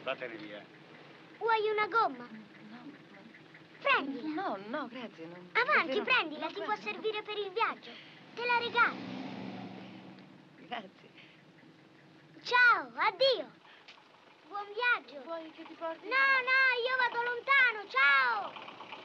Statene via. Vuoi una gomma? No. Prendila. No, grazie. Avanti, davvero, prendila, no, ti può guarda. servire per il viaggio. Te la regalo. Grazie. Ciao, addio. Buon viaggio. Vuoi che ti porti? No, io vado lontano, ciao.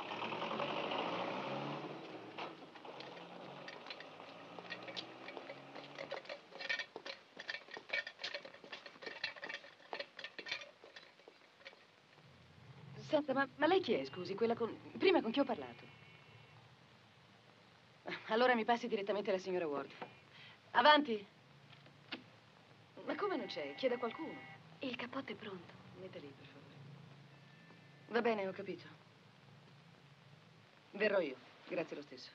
Senta, ma lei chi è, scusi? Quella con... Prima con chi ho parlato? Allora mi passi direttamente alla signora Ward. Avanti. Ma come non c'è? Chieda a qualcuno. Il cappotto è pronto. Metta lì, per favore. Va bene, ho capito. Verrò io. Grazie lo stesso.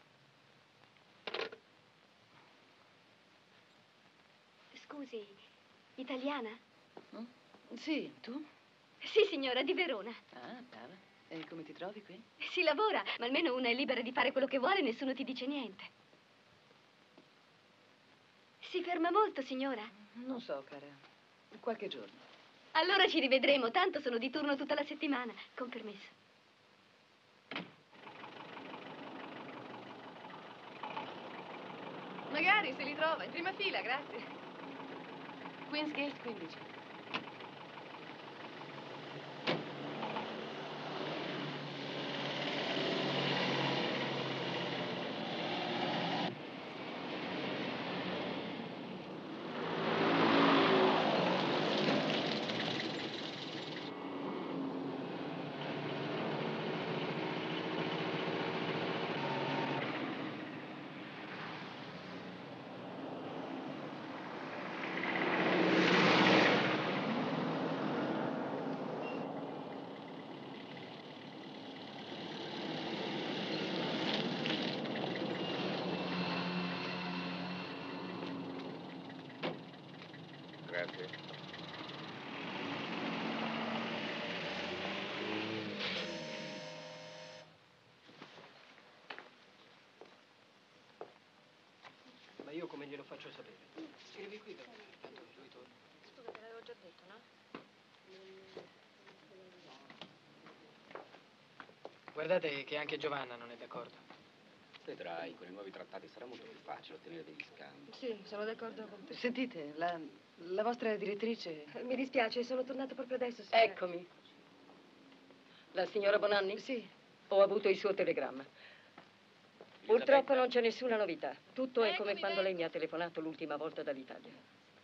Scusi, italiana? Sì, tu? Sì, signora, di Verona. Ah, brava. E come ti trovi qui? Si lavora, ma almeno una è libera di fare quello che vuole e nessuno ti dice niente. Si ferma molto, signora? Non so, cara. Qualche giorno. Allora ci rivedremo, tanto sono di turno tutta la settimana. Con permesso. Magari, se li trova, in prima fila, grazie. Queen's Gate 15. Grazie. Ma io come glielo faccio sapere? Scrivi qui per me, tanto lui torna. Scusa, te l'avevo già detto, no? Guardate che anche Giovanna non è d'accordo. Vedrai, con i nuovi trattati sarà molto più facile ottenere degli scambi. Sì, sono d'accordo con te. Sentite, la vostra direttrice... Mi dispiace, sono tornato proprio adesso, signora. Eccomi. La signora Bonanni? Sì. Ho avuto il suo telegramma. Purtroppo non c'è nessuna novità. Tutto è come quando lei mi ha telefonato l'ultima volta dall'Italia.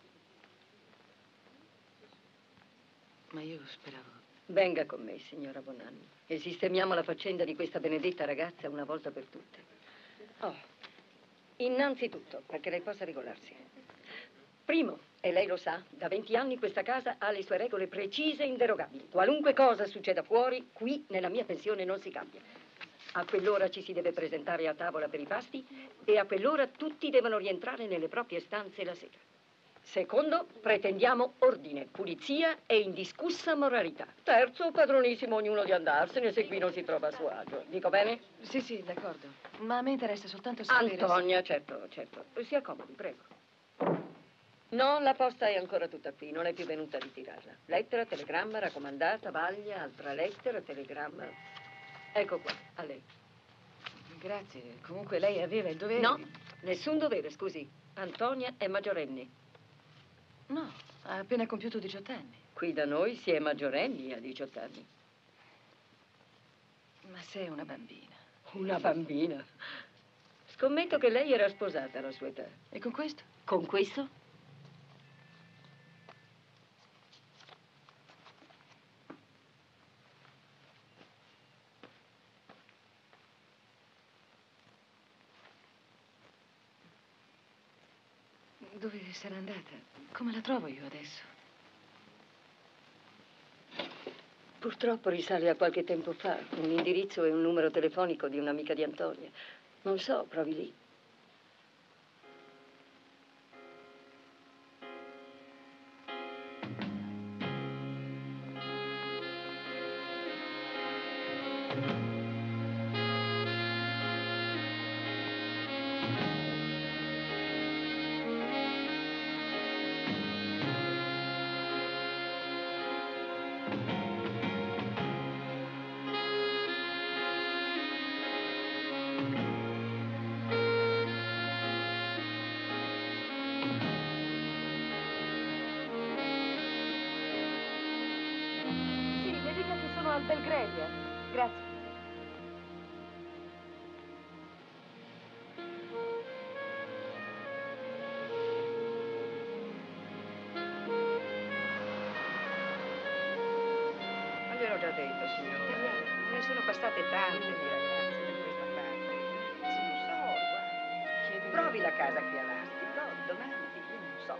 Ma io speravo... Venga con me, signora Bonanni, e sistemiamo la faccenda di questa benedetta ragazza una volta per tutte. Oh, innanzitutto, perché lei possa regolarsi. Primo, e lei lo sa, da 20 anni questa casa ha le sue regole precise e inderogabili. Qualunque cosa succeda fuori, qui nella mia pensione non si cambia. A quell'ora ci si deve presentare a tavola per i pasti e a quell'ora tutti devono rientrare nelle proprie stanze la sera. Secondo, pretendiamo ordine, pulizia e indiscussa moralità. Terzo, padronissimo ognuno di andarsene se qui non si trova a suo agio. Dico bene? Sì, d'accordo. Ma a me interessa soltanto sapere... Antonia, certo. Si accomodi, prego. No, la posta è ancora tutta qui, non è più venuta a ritirarla. Lettera, telegramma, raccomandata, vaglia, altra lettera, telegramma. Ecco qua, a lei. Grazie. Comunque lei aveva il dovere... No, nessun dovere, scusi. Antonia è maggiorenne. No, ha appena compiuto 18 anni. Qui da noi si è maggiorenni a 18 anni. Ma sei una bambina. Una bambina? Scommetto che lei era sposata alla sua età. E con questo? Con questo? Dove sarà andata? Come la trovo io adesso? Purtroppo risale a qualche tempo fa. Un indirizzo e un numero telefonico di un'amica di Antonia. Non so, provi lì. Sì, le dica che sono al Belgravia. Grazie. Ma gliel'ho già detto, signore. Ne sono passate tante di ragazze da questa parte. Non so, guardi. Provi la casa qui all'Asti, provi domani, io non so.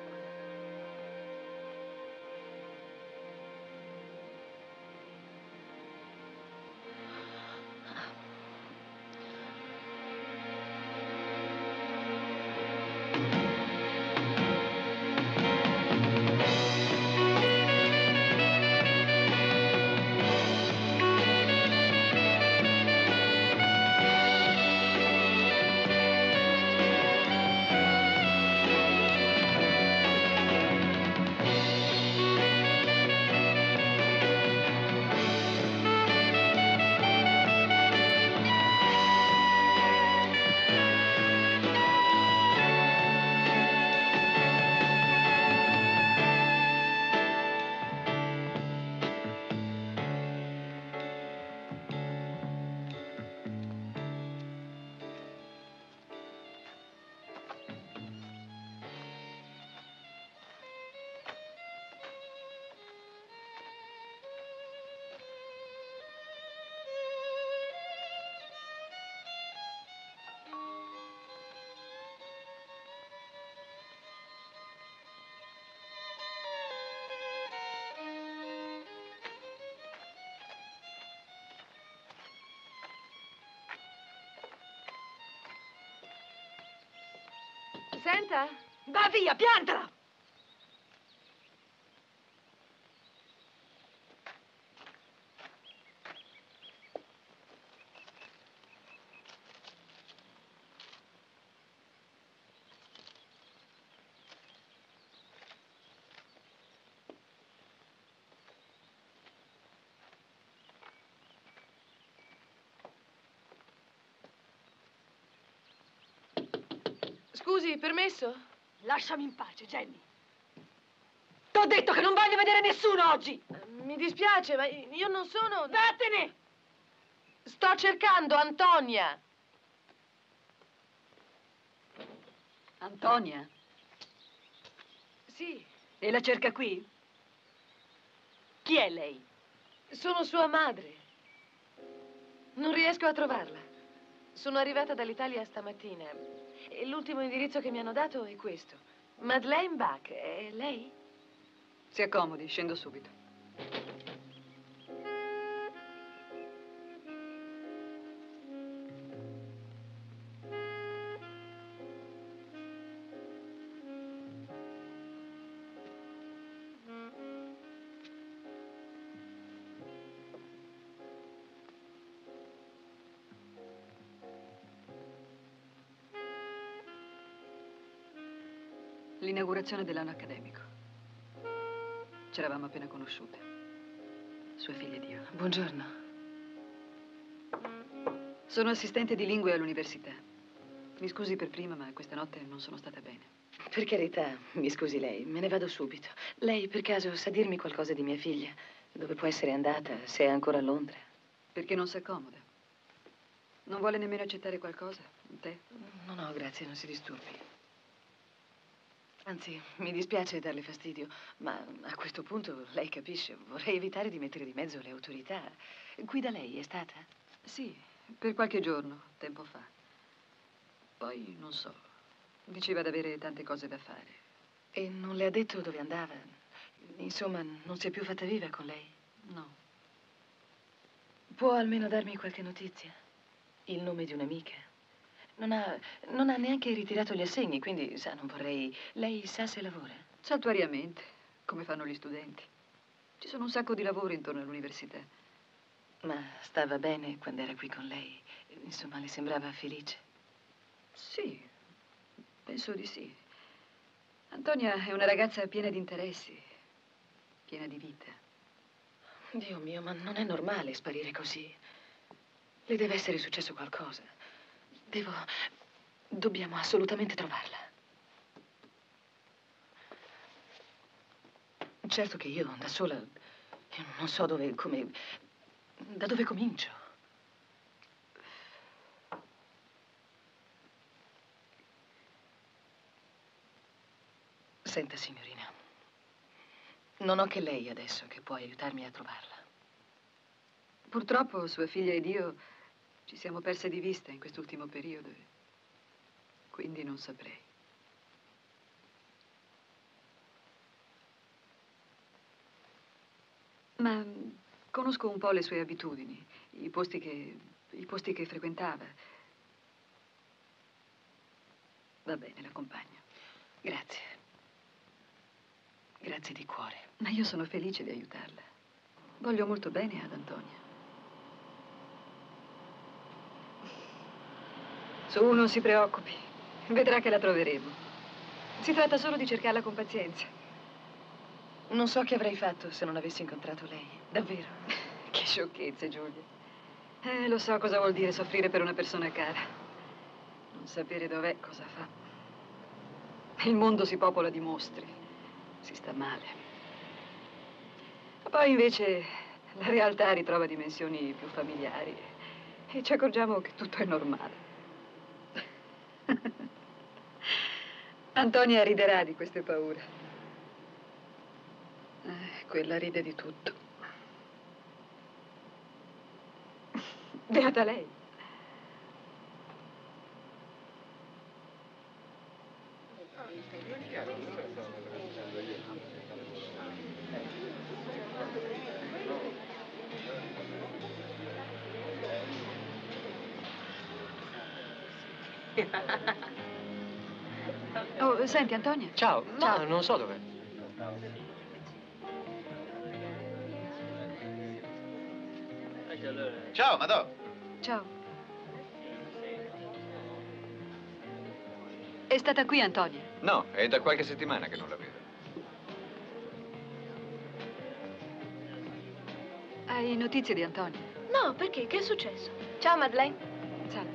Senta? Va via, piantala! Scusi, permesso? Lasciami in pace, Jenny. T'ho detto che non voglio vedere nessuno oggi! Mi dispiace, ma io non sono... Vattene! Sto cercando Antonia. Antonia? Sì, E la cerca qui? Chi è lei? sono sua madre. Non riesco a trovarla. Sono arrivata dall'Italia stamattina e l'ultimo indirizzo che mi hanno dato è questo. Madeleine Bach, è lei? Si accomodi, scendo subito. L'inaugurazione dell'anno accademico. Ci eravamo appena conosciute. Sua figlia ed io. Buongiorno. Sono assistente di lingue all'università. Mi scusi per prima, ma questa notte non sono stata bene. Per carità, mi scusi lei, me ne vado subito. Lei per caso sa dirmi qualcosa di mia figlia? Dove può essere andata, se è ancora a Londra? Perché non si accomoda? Non vuole nemmeno accettare qualcosa? Un tè? No, grazie, non si disturbi. Anzi, mi dispiace darle fastidio, ma a questo punto, lei capisce, vorrei evitare di mettere di mezzo le autorità. Qui da lei è stata? Sì, per qualche giorno, tempo fa. Poi, non so, diceva d'avere tante cose da fare. E non le ha detto dove andava? Insomma, non si è più fatta viva con lei? No. Può almeno darmi qualche notizia? Il nome di un'amica? Non ha neanche ritirato gli assegni, quindi, sa, non vorrei... Lei sa se lavora? Saltuariamente, come fanno gli studenti. Ci sono un sacco di lavori intorno all'università. Ma stava bene quando era qui con lei? Insomma, le sembrava felice? Sì, penso di sì. Antonia è una ragazza piena di interessi, piena di vita. Dio mio, ma non è normale sparire così. Le deve essere successo qualcosa. Dobbiamo assolutamente trovarla. Certo che io, da sola, non so da dove comincio. Senta, signorina, non ho che lei adesso che può aiutarmi a trovarla. Purtroppo sua figlia ed io ci siamo perse di vista in quest'ultimo periodo, quindi non saprei. Ma conosco un po' le sue abitudini, i posti che frequentava. Va bene, l'accompagno. Grazie. Grazie di cuore. Ma io sono felice di aiutarla. Voglio molto bene ad Antonia. Su, non si preoccupi. Vedrà che la troveremo. Si tratta solo di cercarla con pazienza. Non so che avrei fatto se non avessi incontrato lei. Davvero. Che sciocchezze, Giulia. Lo so cosa vuol dire soffrire per una persona cara. Non sapere dov'è, cosa fa. Il mondo si popola di mostri. Si sta male. Ma poi invece la realtà ritrova dimensioni più familiari e ci accorgiamo che tutto è normale. Antonia riderà di queste paure. Quella ride di tutto. Beata lei. Oh, senti, Antonia. Ciao. Ciao. Ma non so dov'è. Ciao, Madò. Ciao. È stata qui, Antonia? No, è da qualche settimana che non la vedo. Hai notizie di Antonia? No, perché? Che è successo? Ciao, Madeleine. Salve.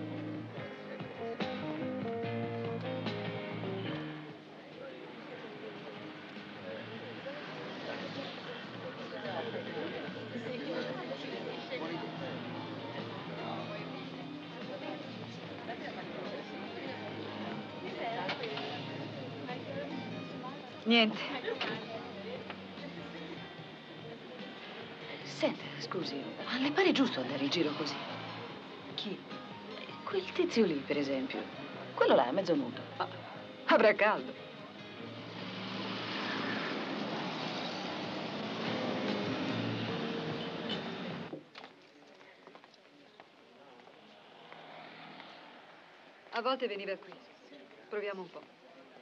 Niente. Senta, scusi, ma le pare giusto andare in giro così? Chi? Quel tizio lì, per esempio. Quello là, mezzo nudo. Avrà caldo. A volte veniva qui. Proviamo un po'.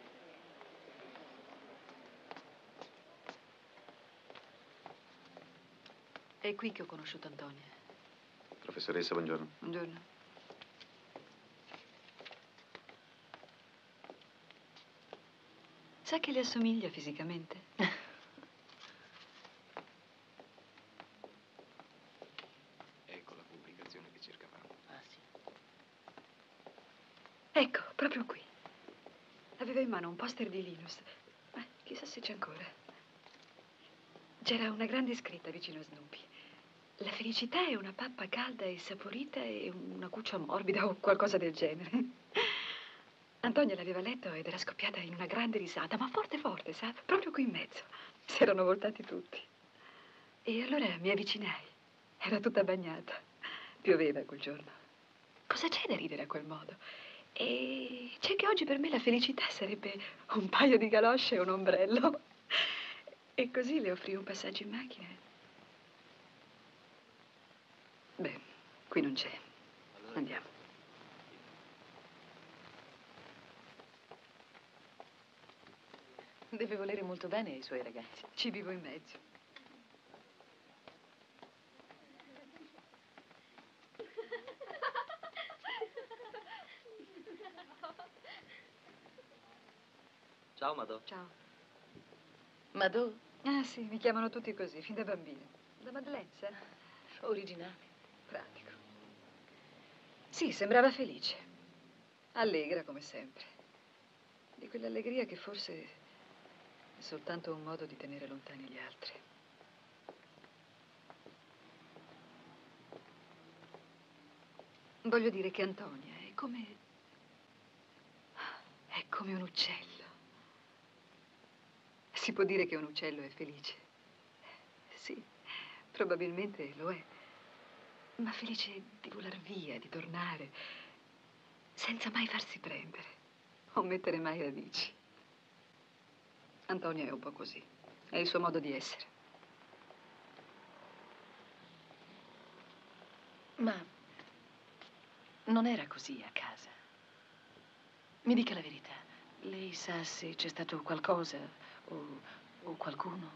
È qui che ho conosciuto Antonia. Professoressa, buongiorno. Buongiorno. Sa che le assomiglia fisicamente? Ecco la pubblicazione che cercavamo. Ah, sì. Ecco, proprio qui. Aveva in mano un poster di Linus. Chissà se c'è ancora. C'era una grande scritta vicino a Snoopy. La felicità è una pappa calda e saporita e una cuccia morbida o qualcosa del genere. Antonia l'aveva letto ed era scoppiata in una grande risata, ma forte forte, sa? Proprio qui in mezzo. Si erano voltati tutti. E allora mi avvicinai. Era tutta bagnata. Pioveva quel giorno. Cosa c'è da ridere a quel modo? E c'è che oggi per me la felicità sarebbe un paio di galosce e un ombrello. E così le offrì un passaggio in macchina. Beh, qui non c'è. Andiamo. Deve volere molto bene ai suoi ragazzi. Ci vivo in mezzo. Ciao, Madò. Ciao. Madò? Ah, sì, mi chiamano tutti così, fin da bambina. Da Madeleine, sa? Originale. Pratico. Sì, sembrava felice. Allegra come sempre. Di quell'allegria che forse è soltanto un modo di tenere lontani gli altri. Voglio dire che Antonia è come... è come un uccello. Si può dire che un uccello è felice? Sì, probabilmente lo è. Ma felice di volar via, di tornare, senza mai farsi prendere o mettere mai radici. Antonia è un po' così. È il suo modo di essere. Ma non era così a casa. Mi dica la verità. Lei sa se c'è stato qualcosa o qualcuno?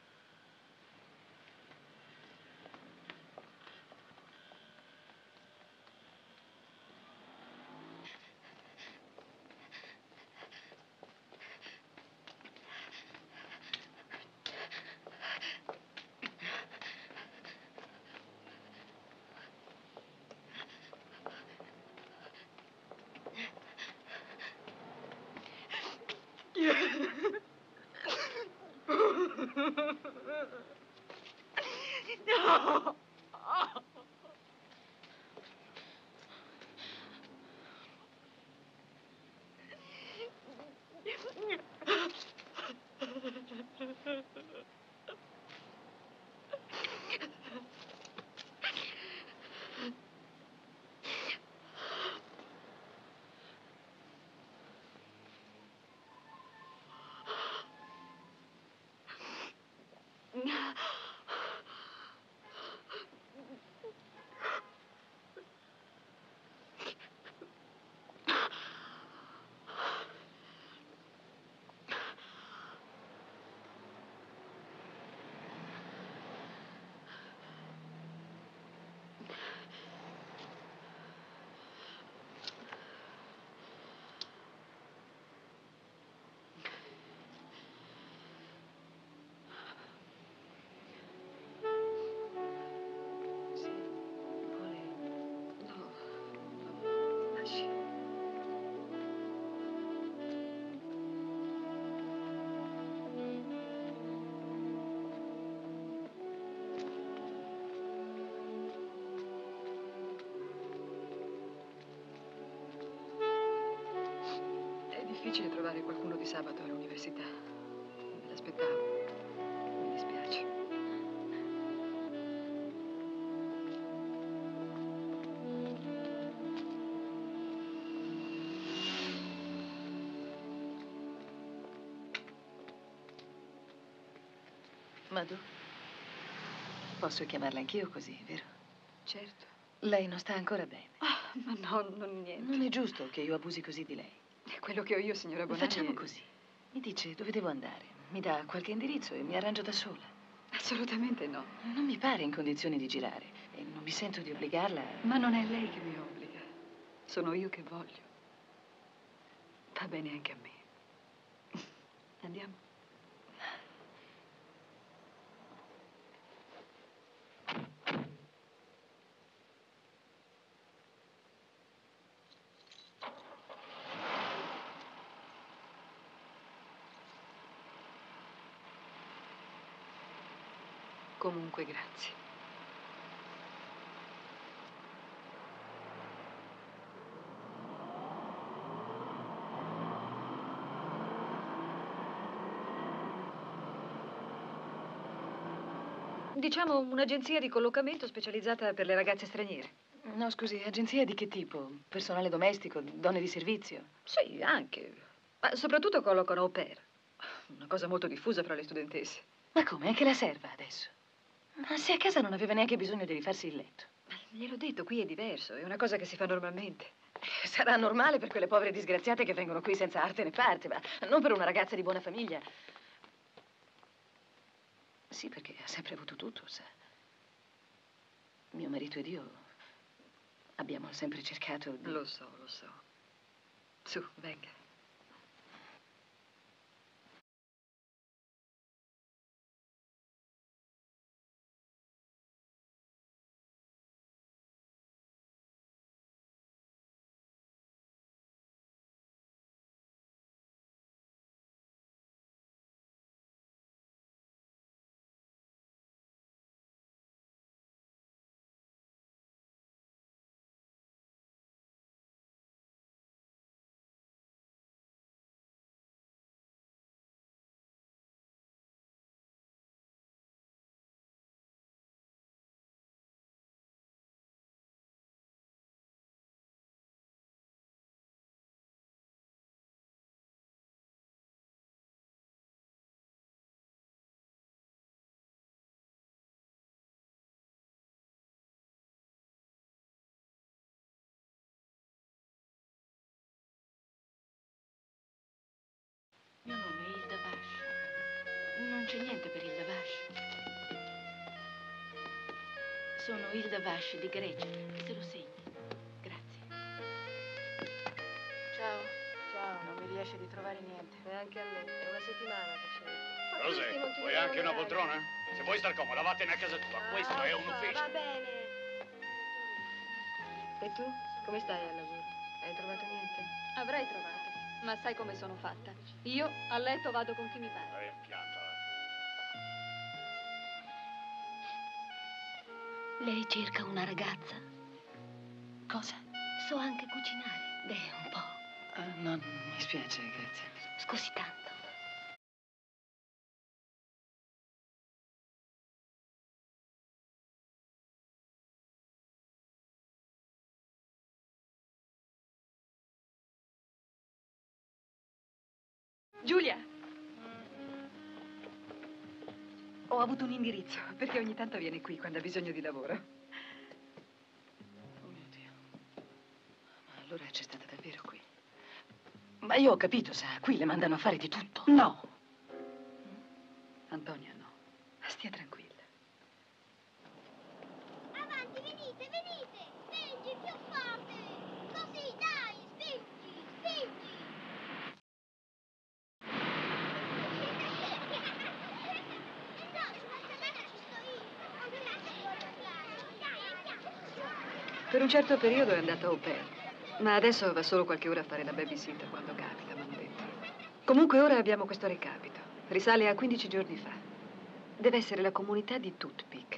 No! È difficile trovare qualcuno di sabato all'università. Me l'aspettavo. Mi dispiace. Madù? Posso chiamarla anch'io così, vero? Certo. Lei non sta ancora bene. Ah, ma no, non niente. Non è giusto che io abusi così di lei. È quello che ho io, signora Bonanni. Facciamo così. Mi dice dove devo andare. Mi dà qualche indirizzo e mi arrangio da sola. Assolutamente no. Non mi pare in condizioni di girare e non mi sento di obbligarla. Ma non è lei che mi obbliga. Sono io che voglio. Va bene anche a me. Andiamo. Comunque, grazie. Diciamo un'agenzia di collocamento specializzata per le ragazze straniere. No, scusi, agenzia di che tipo? Personale domestico, donne di servizio? Sì, anche. Ma soprattutto collocano au pair. Una cosa molto diffusa fra le studentesse. Ma come? Anche la serva adesso? Ma se a casa non aveva neanche bisogno di rifarsi il letto. Gliel'ho detto, qui è diverso, è una cosa che si fa normalmente. Sarà normale per quelle povere disgraziate che vengono qui senza arte né parte, ma non per una ragazza di buona famiglia. Sì, perché ha sempre avuto tutto, sa. Mio marito ed io abbiamo sempre cercato di... Lo so, lo so. Su, venga. Non c'è niente per Hilda Vash. Sono Hilda Vash di Grecia, che se lo segni. Grazie. Ciao. Ciao. Non mi riesce di trovare niente. E anche a me. È una settimana che c'è. Cos'è? Vuoi anche una poltrona? Se vuoi star comoda, vattene a casa tua. Questo è un ufficio. Va bene. E tu? Come stai al lavoro? Hai trovato niente? Avrei trovato, ma sai come sono fatta. Io a letto vado con chi mi pare. Piantala. Lei cerca una ragazza? Cosa? So anche cucinare. Beh, un po'. No, mi spiace, grazie. Scusi tanto. Giulia! Ho avuto un indirizzo, perché ogni tanto viene qui quando ha bisogno di lavoro. Oh mio Dio. Ma allora c'è stata davvero qui. Ma io ho capito, sa, qui le mandano a fare di tutto. No! Antonia, no. Stia tranquilla. Avanti, venite, venite! Spingi più forte! Così, dai, spingi, spingi! No, sulla scaletta ci sto io! Per un certo periodo è andata au pair, ma adesso va solo qualche ora a fare la babysitter quando capita, mi hanno detto. Comunque ora abbiamo questo recapito. Risale a 15 giorni fa. Deve essere la comunità di Toothpick.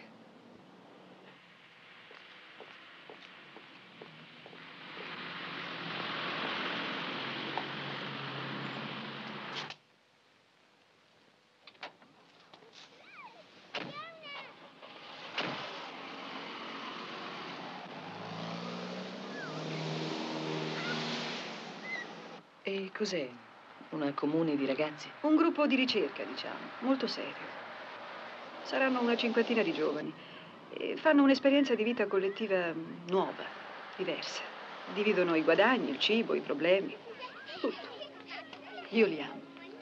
E cos'è? Una comune di ragazzi? Un gruppo di ricerca, diciamo, molto serio. Saranno una cinquantina di giovani e fanno un'esperienza di vita collettiva nuova, diversa. Dividono i guadagni, il cibo, i problemi, tutto. Io li amo.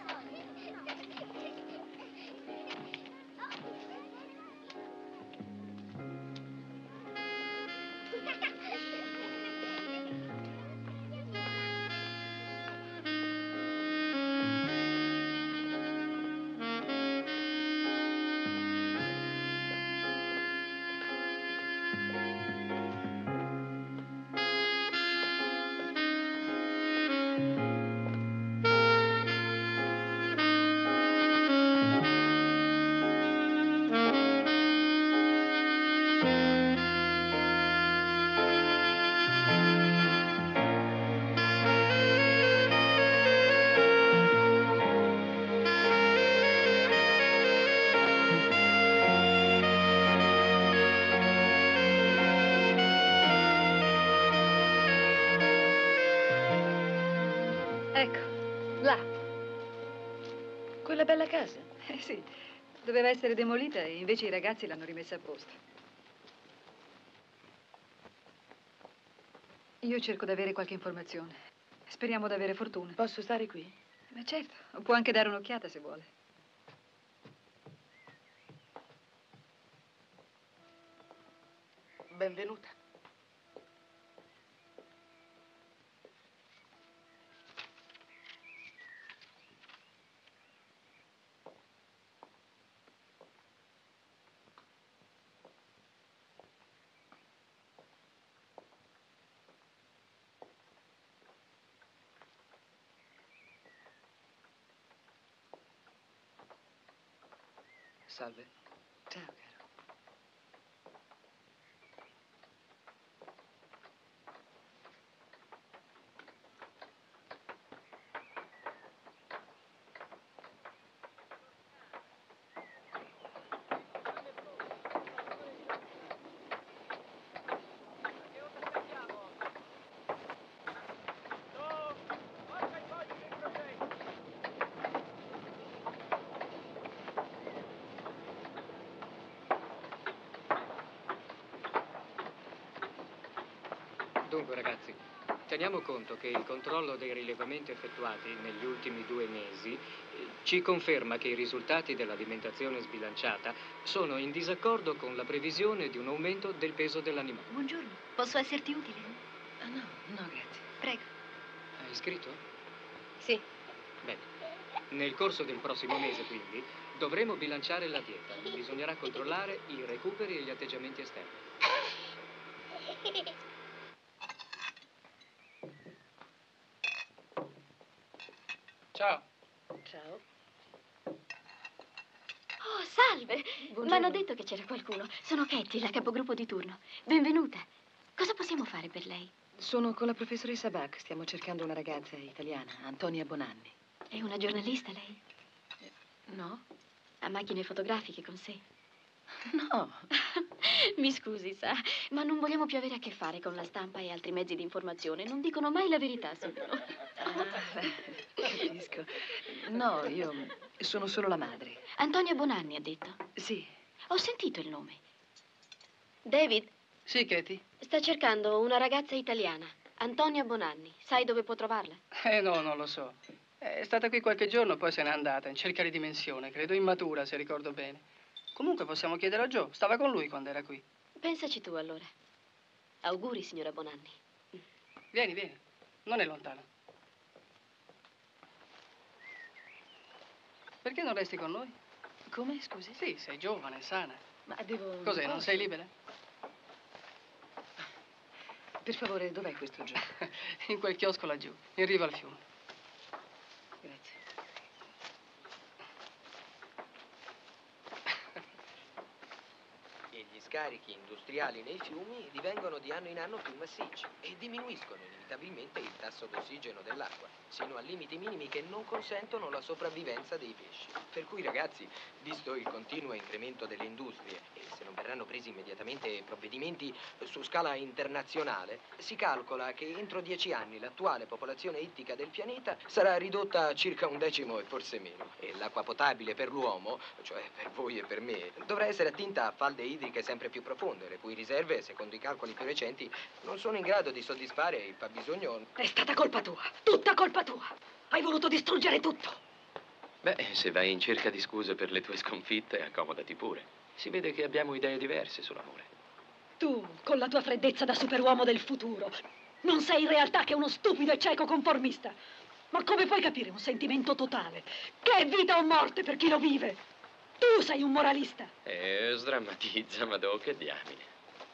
Ecco, là. Quella bella casa? Sì, doveva essere demolita e invece i ragazzi l'hanno rimessa a posto. Io cerco di avere qualche informazione. Speriamo di avere fortuna. Posso stare qui? Ma certo, può anche dare un'occhiata se vuole. Benvenuta. Salve. Ciao, caro. Dunque, ragazzi, Teniamo conto che il controllo dei rilevamenti effettuati negli ultimi 2 mesi ci conferma che i risultati dell'alimentazione sbilanciata sono in disaccordo con la previsione di un aumento del peso dell'animale. Buongiorno, posso esserti utile? No, no, grazie. Prego. Hai scritto? Sì. Bene. Nel corso del prossimo mese, quindi, dovremo bilanciare la dieta. Bisognerà controllare i recuperi e gli atteggiamenti esterni. Ciao. Ciao. Oh, salve! Buongiorno. Mi hanno detto che c'era qualcuno. Sono Katie, la capogruppo di turno. Benvenuta. Cosa possiamo fare per lei? Sono con la professoressa Bach. Stiamo cercando una ragazza italiana, Antonia Bonanni. È una giornalista, lei? No? Ha macchine fotografiche con sé? No. Mi scusi, sa, ma non vogliamo più avere a che fare con la stampa e altri mezzi di informazione. Non dicono mai la verità su di noi. Capisco. No, io sono solo la madre. Antonia Bonanni ha detto. Sì. Ho sentito il nome. David Sì, Katie? sta cercando una ragazza italiana, Antonia Bonanni. Sai dove può trovarla? No, non lo so. È stata qui qualche giorno, poi se n'è andata, in cerca di dimensione, credo immatura, se ricordo bene. Comunque possiamo chiedere a Joe, stava con lui quando era qui. Pensaci tu, allora. Auguri, signora Bonanni. Vieni, vieni, non è lontano. Perché non resti con noi? Come, scusi? Sì, sei giovane, sana. Ma devo... Cos'è, non sei libera? Per favore, dov'è questo gioco? In quel chiosco laggiù, in riva al fiume. Grazie. E gli scarichi industriali nei fiumi divengono di anno in anno più massicci e diminuiscono inevitabilmente il tasso d'ossigeno dell'acqua, sino a limiti minimi che non consentono la sopravvivenza dei pesci. Per cui, ragazzi, visto il continuo incremento delle industrie e se non verranno presi immediatamente provvedimenti su scala internazionale, si calcola che entro 10 anni l'attuale popolazione ittica del pianeta sarà ridotta a circa 1/10 e forse meno. E l'acqua potabile per l'uomo, cioè per voi e per me, dovrà essere attinta a falde idriche sempre più profonde, le cui riserve, secondo i calcoli più recenti, non sono in grado di soddisfare il fabbisogno. È stata colpa tua, tutta colpa tua. Hai voluto distruggere tutto. Beh, se vai in cerca di scuse per le tue sconfitte, accomodati pure. Si vede che abbiamo idee diverse sull'amore. Tu, con la tua freddezza da superuomo del futuro, non sei in realtà che uno stupido e cieco conformista. Ma come puoi capire un sentimento totale, che è vita o morte per chi lo vive? Tu sei un moralista. Sdrammatizza, Madò, che diamine.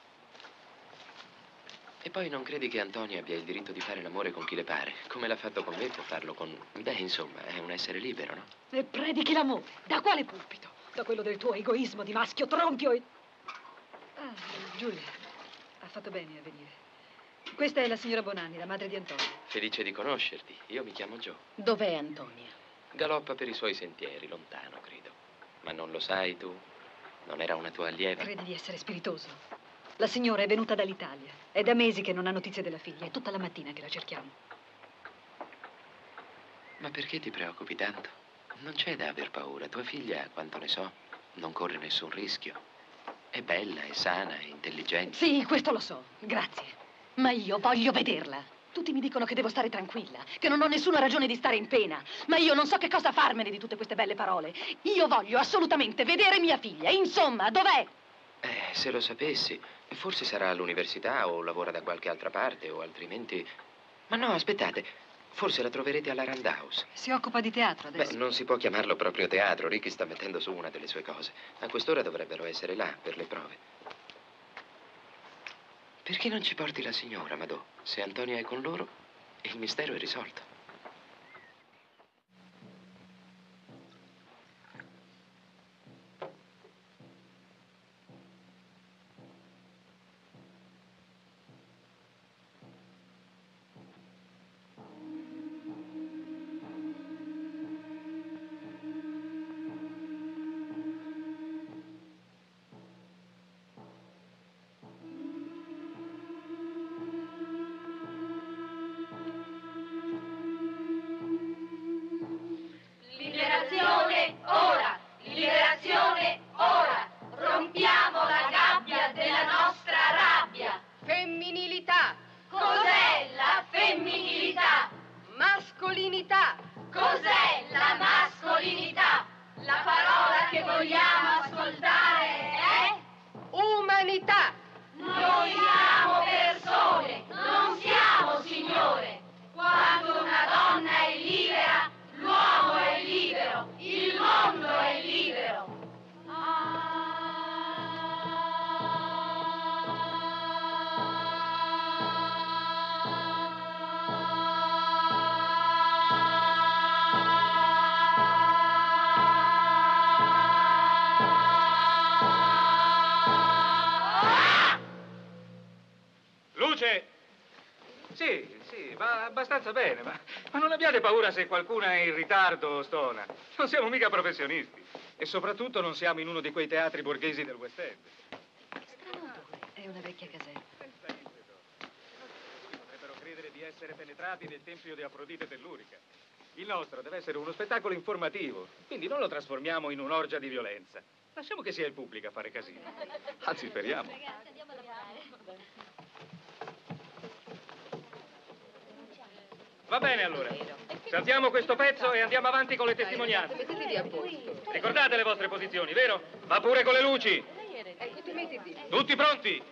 E poi non credi che Antonia abbia il diritto di fare l'amore con chi le pare? Come l'ha fatto con me, può farlo con... Beh, insomma, è un essere libero, no? E predichi l'amore. Da quale pulpito? Da quello del tuo egoismo di maschio tronchio e... Ah, Giulia, ha fatto bene a venire. Questa è la signora Bonanni, la madre di Antonio. Felice di conoscerti. Io mi chiamo Joe. Dov'è Antonia? Galoppa per i suoi sentieri, lontano, credo. Ma non lo sai tu? Non era una tua allieva? Credi di essere spiritoso? La signora è venuta dall'Italia. È da mesi che non ha notizie della figlia. È tutta la mattina che la cerchiamo. Ma perché ti preoccupi tanto? Non c'è da aver paura. Tua figlia, quanto ne so, non corre nessun rischio. È bella, è sana, è intelligente. Sì, questo lo so. Grazie. Ma io voglio vederla. Tutti mi dicono che devo stare tranquilla, che non ho nessuna ragione di stare in pena. Ma io non so che cosa farmene di tutte queste belle parole. Io voglio assolutamente vedere mia figlia. Insomma, dov'è? Se lo sapessi, forse sarà all'università o lavora da qualche altra parte o altrimenti... Ma no, aspettate, forse la troverete alla Rand House. Si occupa di teatro adesso. Beh, non si può chiamarlo proprio teatro, Ricky sta mettendo su una delle sue cose. A quest'ora dovrebbero essere là per le prove. Perché non ci porti la signora, Madò? Se Antonia è con loro, il mistero è risolto. Sì, va abbastanza bene, ma non abbiate paura se qualcuno è in ritardo o stona. Non siamo mica professionisti. E soprattutto non siamo in uno di quei teatri borghesi del West End. È una vecchia casetta. Potrebbero credere di essere penetrati nel tempio di Afrodite tellurica. Il nostro deve essere uno spettacolo informativo, quindi non lo trasformiamo in un'orgia di violenza. Lasciamo che sia il pubblico a fare casino. Anzi, speriamo. Va bene allora. Saltiamo questo pezzo e andiamo avanti con le testimonianze. Mettili a posto. Ricordate le vostre posizioni, vero? Va pure con le luci. Ecco, ti metti lì. Tutti pronti?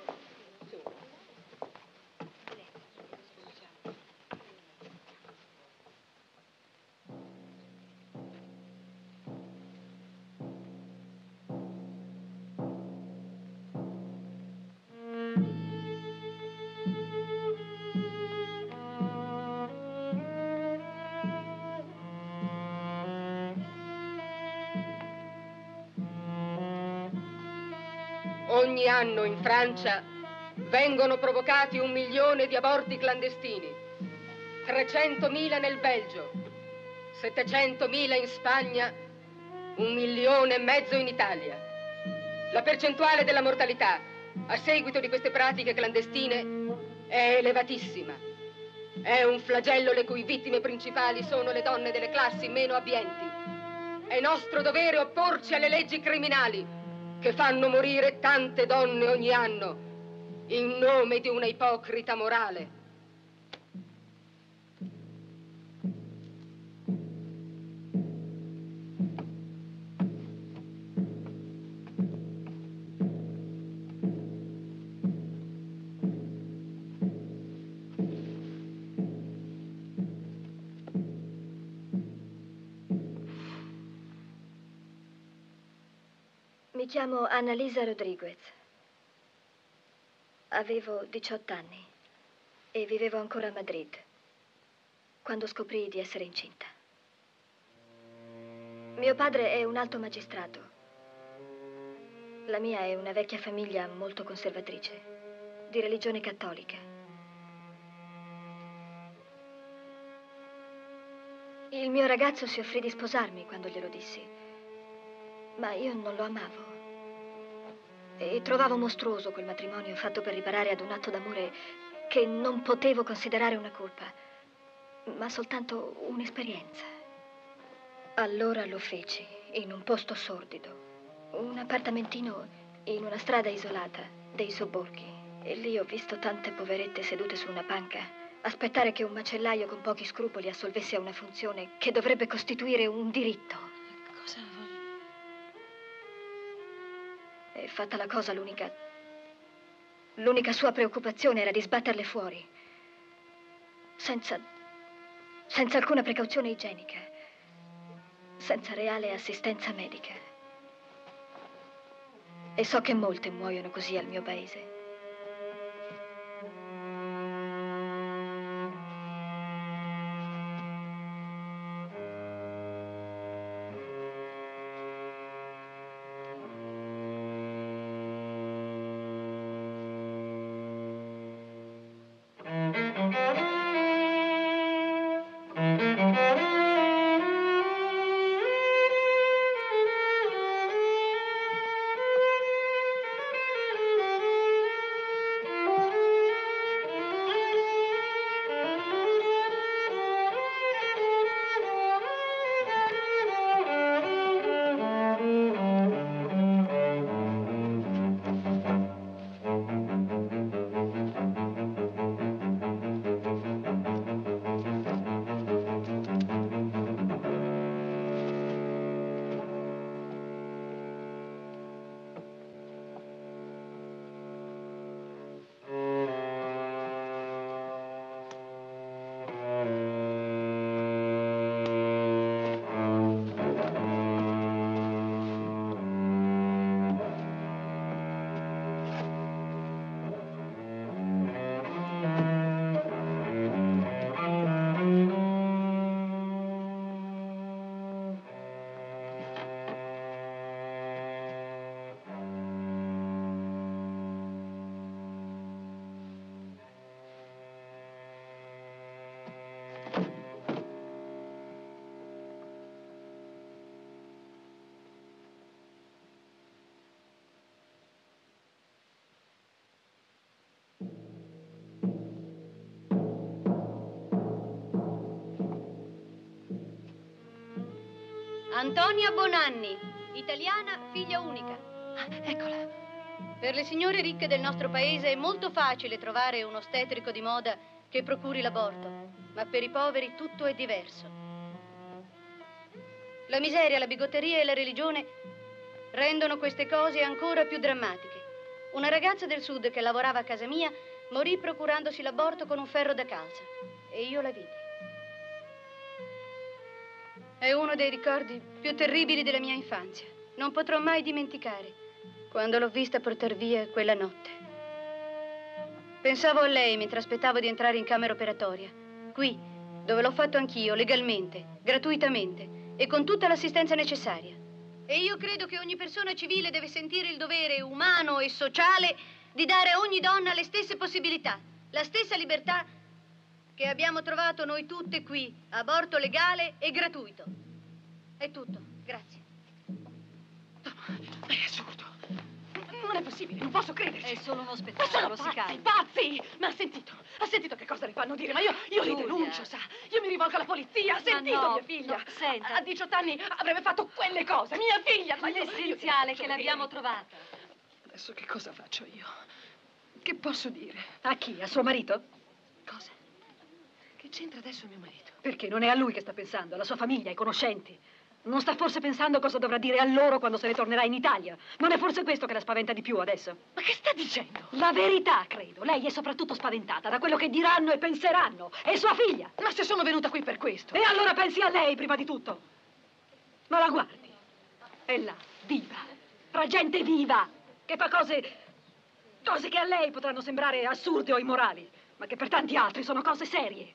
Ogni anno in Francia vengono provocati 1 milione di aborti clandestini, 300.000 nel Belgio, 700.000 in Spagna, 1,5 milioni in Italia. La percentuale della mortalità a seguito di queste pratiche clandestine è elevatissima. È un flagello le cui vittime principali sono le donne delle classi meno abbienti. È nostro dovere opporci alle leggi criminali che fanno morire tante donne ogni anno in nome di una ipocrita morale. Mi chiamo Annalisa Rodriguez. Avevo 18 anni e vivevo ancora a Madrid quando scoprii di essere incinta. Mio padre è un alto magistrato. La mia è una vecchia famiglia molto conservatrice, di religione cattolica. Il mio ragazzo si offrì di sposarmi quando glielo dissi, ma io non lo amavo. E trovavo mostruoso quel matrimonio fatto per riparare ad un atto d'amore che non potevo considerare una colpa, ma soltanto un'esperienza. Allora lo feci, in un posto sordido, un appartamentino in una strada isolata dei sobborghi. E lì ho visto tante poverette sedute su una panca, aspettare che un macellaio con pochi scrupoli assolvesse a una funzione che dovrebbe costituire un diritto. Cosa vuoi? E fatta la cosa, l'unica sua preoccupazione era di sbatterle fuori, senza alcuna precauzione igienica, senza reale assistenza medica. E so che molte muoiono così al mio paese. Antonia Bonanni, italiana, figlia unica. Eccola. Per le signore ricche del nostro paese è molto facile trovare un ostetrico di moda che procuri l'aborto, ma per i poveri tutto è diverso. La miseria, la bigotteria e la religione rendono queste cose ancora più drammatiche. Una ragazza del sud che lavorava a casa mia morì procurandosi l'aborto con un ferro da calza e io la vidi. È uno dei ricordi più terribili della mia infanzia. Non potrò mai dimenticare quando l'ho vista portar via quella notte. Pensavo a lei mentre aspettavo di entrare in camera operatoria, qui, dove l'ho fatto anch'io, legalmente, gratuitamente e con tutta l'assistenza necessaria. E io credo che ogni persona civile deve sentire il dovere umano e sociale di dare a ogni donna le stesse possibilità, la stessa libertà che abbiamo trovato noi tutte qui, aborto legale e gratuito. È tutto, grazie. È assurdo. Non è possibile, non posso crederci. È solo uno Ma spettacolo, sono si calmi. pazzi! Ma ha sentito che cosa le fanno dire? Ma io li Giulia. denuncio, sa? Io mi rivolgo alla polizia, ha sentito no, mia figlia? no, senta. A 18 anni avrebbe fatto quelle cose, mia figlia! Ma io L'essenziale che l'abbiamo trovata. Adesso che cosa faccio io? Che posso dire? A chi? A suo marito? Cosa? Che c'entra adesso mio marito? Perché non è a lui che sta pensando, alla sua famiglia, ai conoscenti. Non sta forse pensando cosa dovrà dire a loro quando se ne tornerà in Italia? Non è forse questo che la spaventa di più adesso? Ma che sta dicendo? La verità, credo. Lei è soprattutto spaventata da quello che diranno e penseranno. È sua figlia. Ma se sono venuta qui per questo? E allora pensi a lei prima di tutto. Ma la guardi. È là, viva. Tra gente viva. Che fa cose che a lei potranno sembrare assurde o immorali, ma che per tanti altri sono cose serie.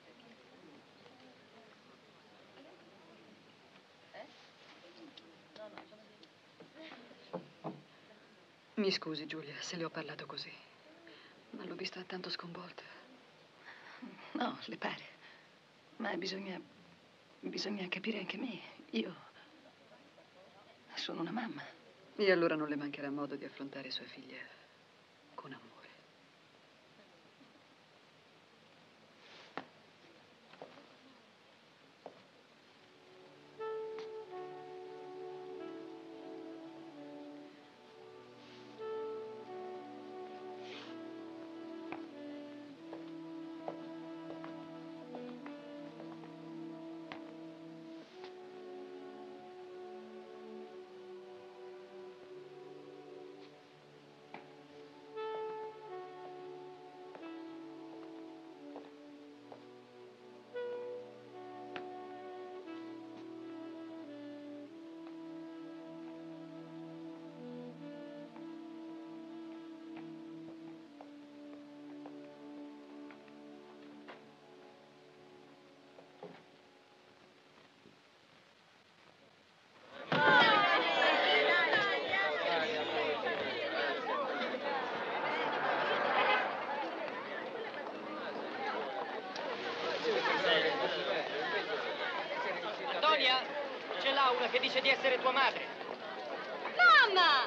Mi scusi, Giulia, se le ho parlato così. Ma l'ho vista tanto sconvolta. No, le pare. Ma bisogna capire anche me. Io sono una mamma. E allora non le mancherà modo di affrontare sua figlia con amore. Antonia, c'è là una che dice di essere tua madre. Mamma!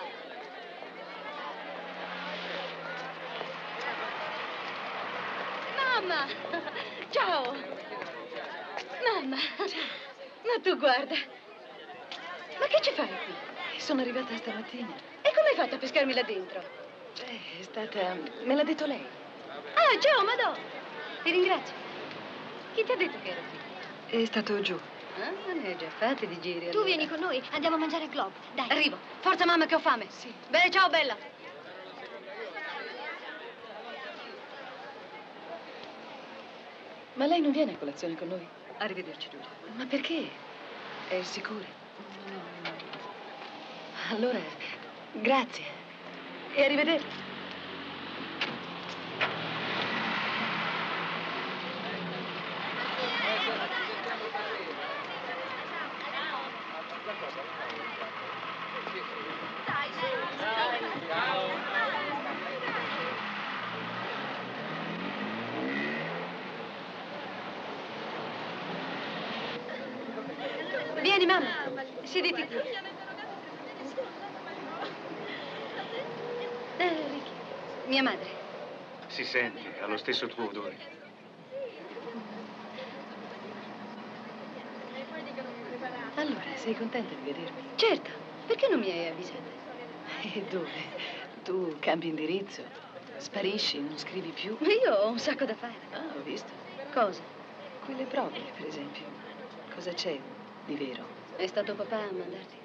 Mamma! Ciao! Mamma! Ma tu guarda! Ma che ci fai qui? Sono arrivata stamattina. E come hai fatto a pescarmi là dentro? È stata... me l'ha detto lei. Ah, ciao, Madò! Ti ringrazio. Chi ti ha detto che ero qui? È stato giù. Ah, ne hai già fatti di giri. Tu allora. vieni con noi, andiamo a mangiare al Globo. Dai. Arrivo. Forza, mamma, che ho fame. Sì. Bene, ciao, bella. Ma lei non viene a colazione con noi? Arrivederci, Giulia. Ma perché? È sicura? Allora, grazie. E arrivederci. Vieni, mamma. Siediti qui. Ricky. Mia madre. Si sente, ha lo stesso tuo odore. Allora, sei contenta di vedermi? Certo, perché non mi hai avvisata? E dove? Tu cambi indirizzo, sparisci, non scrivi più. Io ho un sacco da fare. Ah, ho visto. Cosa? Quelle prove, per esempio. Cosa c'è di vero? È stato papà a mandarti?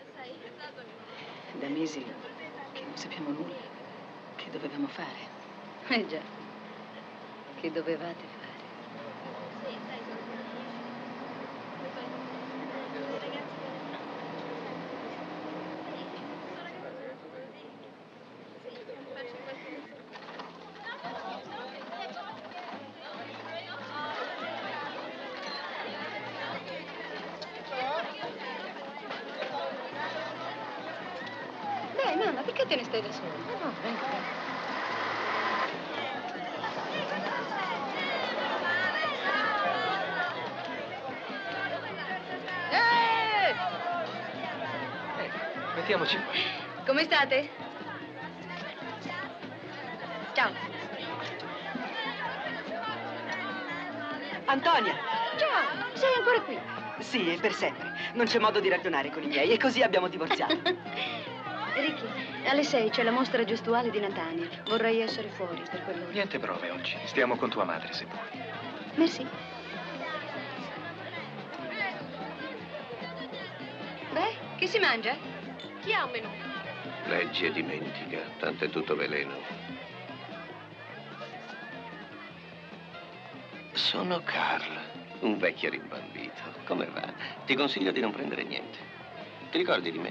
Da mesi che non sappiamo nulla. Che dovevamo fare? Già. Che dovevate fare? Dai, mamma, perché te ne stai da sola? No, venga. Mettiamoci qua. Come state? Ciao. Antonia! Ciao, sei ancora qui? Sì, e per sempre. Non c'è modo di ragionare con i miei e così abbiamo divorziato. Ricky, alle 6 c'è la mostra gestuale di Natania. Vorrei essere fuori per quell'ora. Niente prove oggi. Stiamo con tua madre, se vuoi. Merci. Beh, che si mangia? Chi ha un menù? Leggi e dimentica, tanto è tutto veleno. Sono Carl, un vecchio rimbambito. Come va? Ti consiglio di non prendere niente. Ti ricordi di me?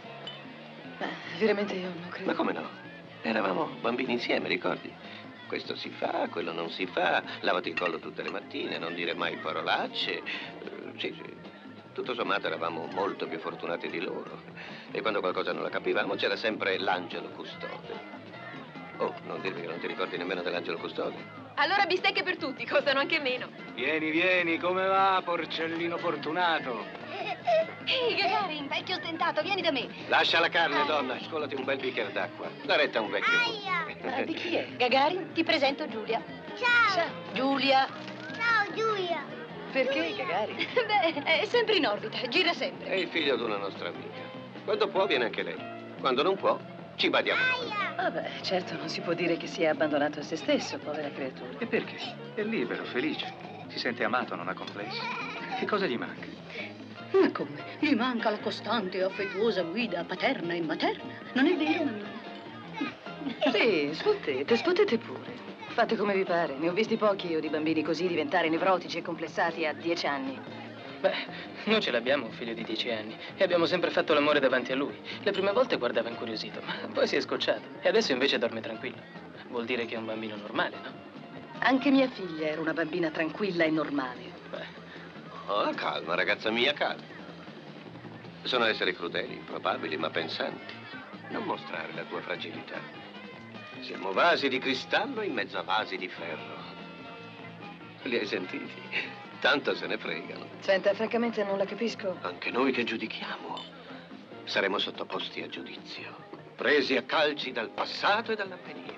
Ma veramente io non credo. Ma come no? Eravamo bambini insieme, ricordi? Questo si fa, quello non si fa, lavati il collo tutte le mattine, non dire mai parolacce. Sì, sì. Tutto sommato eravamo molto più fortunati di loro. E quando qualcosa non la capivamo c'era sempre l'angelo custode. Oh, non dirmi che non ti ricordi nemmeno dell'angelo custode. Allora bistecche per tutti, costano anche meno. Vieni, vieni, come va, porcellino fortunato? Ehi, Gagarin, vecchio stentato, vieni da me. Lascia la carne, donna, e scolati un bel bicchiere d'acqua. La retta a un vecchio. Ma di chi è? Gagarin, ti presento Giulia. Ciao. Giulia. Ciao Giulia. Perché, Gagarin? Beh, è sempre in orbita, gira sempre. È il figlio di una nostra amica. Quando può viene anche lei. Quando non può, ci badiamo noi. Vabbè, certo non si può dire che sia abbandonato a se stesso, povera creatura. E perché? È libero, felice. Si sente amato, non ha complessi. Che cosa gli manca? Ma come? Gli manca la costante e affettuosa guida paterna e materna. Non è vero, mammina? Sì, sfottete pure. Fate come vi pare. Ne ho visti pochi io di bambini così diventare nevrotici e complessati a 10 anni. Beh, noi ce l'abbiamo un figlio di 10 anni e abbiamo sempre fatto l'amore davanti a lui. Le prime volte guardava incuriosito, ma poi si è scocciato e adesso invece dorme tranquillo. Vuol dire che è un bambino normale, no? Anche mia figlia era una bambina tranquilla e normale. Oh, calma, ragazza mia, calma. Sono esseri crudeli, improbabili, ma pensanti. Non mostrare la tua fragilità. Siamo vasi di cristallo in mezzo a vasi di ferro. Li hai sentiti? Tanto se ne fregano. Senta, francamente non la capisco. Anche noi che giudichiamo saremo sottoposti a giudizio, presi a calci dal passato e dall'avvenire.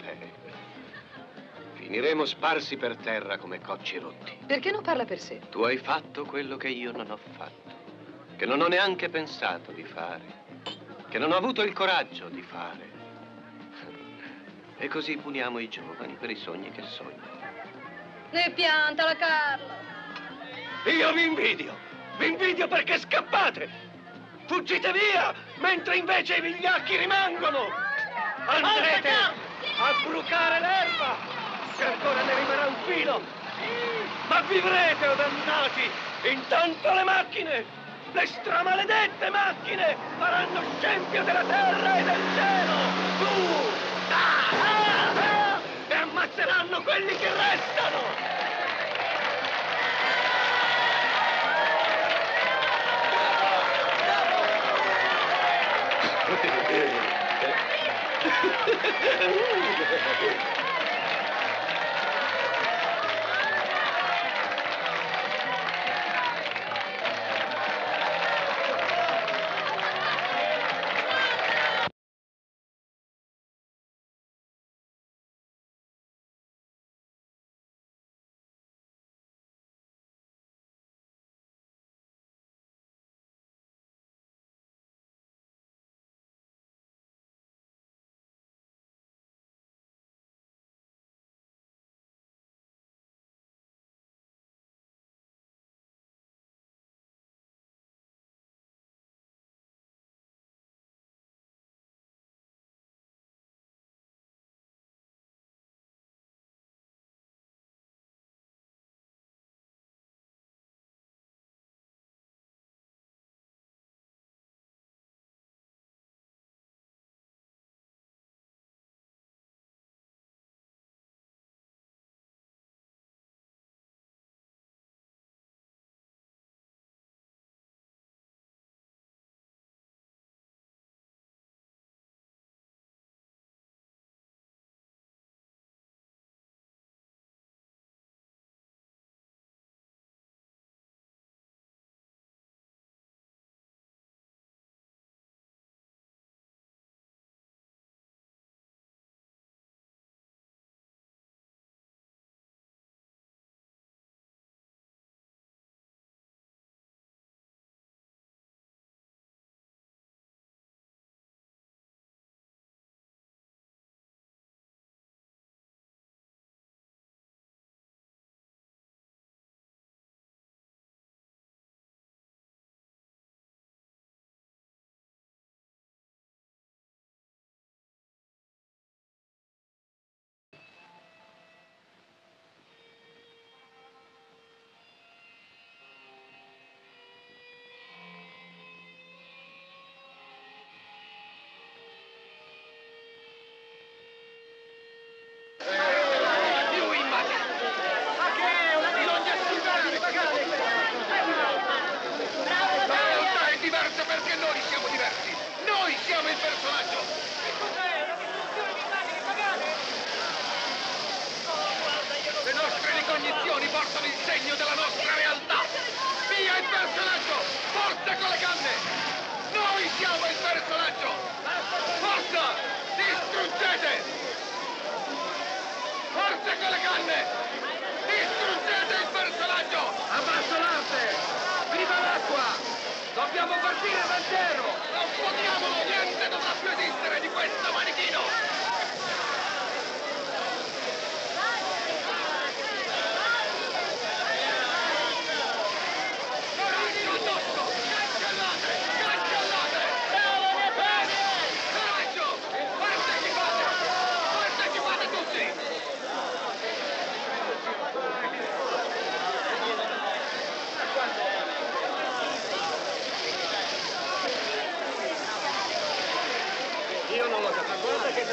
Finiremo sparsi per terra come cocci rotti. Perché non parla per sé? Tu hai fatto quello che io non ho fatto, che non ho neanche pensato di fare, che non ho avuto il coraggio di fare. E così puniamo i giovani per i sogni che sognano. Ne pianta la Carla. Io vi invidio perché scappate! Fuggite via, mentre invece i vigliacchi rimangono! Andrete a brucare l'erba, che ancora ne rimarrà un filo! Ma vivrete, o dannati! Intanto le macchine, le stramaledette macchine, faranno scempio della terra e del cielo! E ammazzeranno quelli che restano! il personaggio! Che cos'è? La distruzione di immagini pagate? Oh, guarda, io lo so. Le nostre ricognizioni portano il segno della nostra realtà! Via il personaggio! Forza con le canne! Noi siamo il personaggio! Forza! Distruggete! Forza con le canne! Distruggete il personaggio! Abbasso l'arte! Viva l'acqua! Dobbiamo partire dal zero! Non potiamolo! Niente dovrà più esistere di questo manichino! Coraggio addosso! Cancellate! Cancellate! Coraggio! Partecipate! Partecipate tutti! Io non lo capisco. Guarda che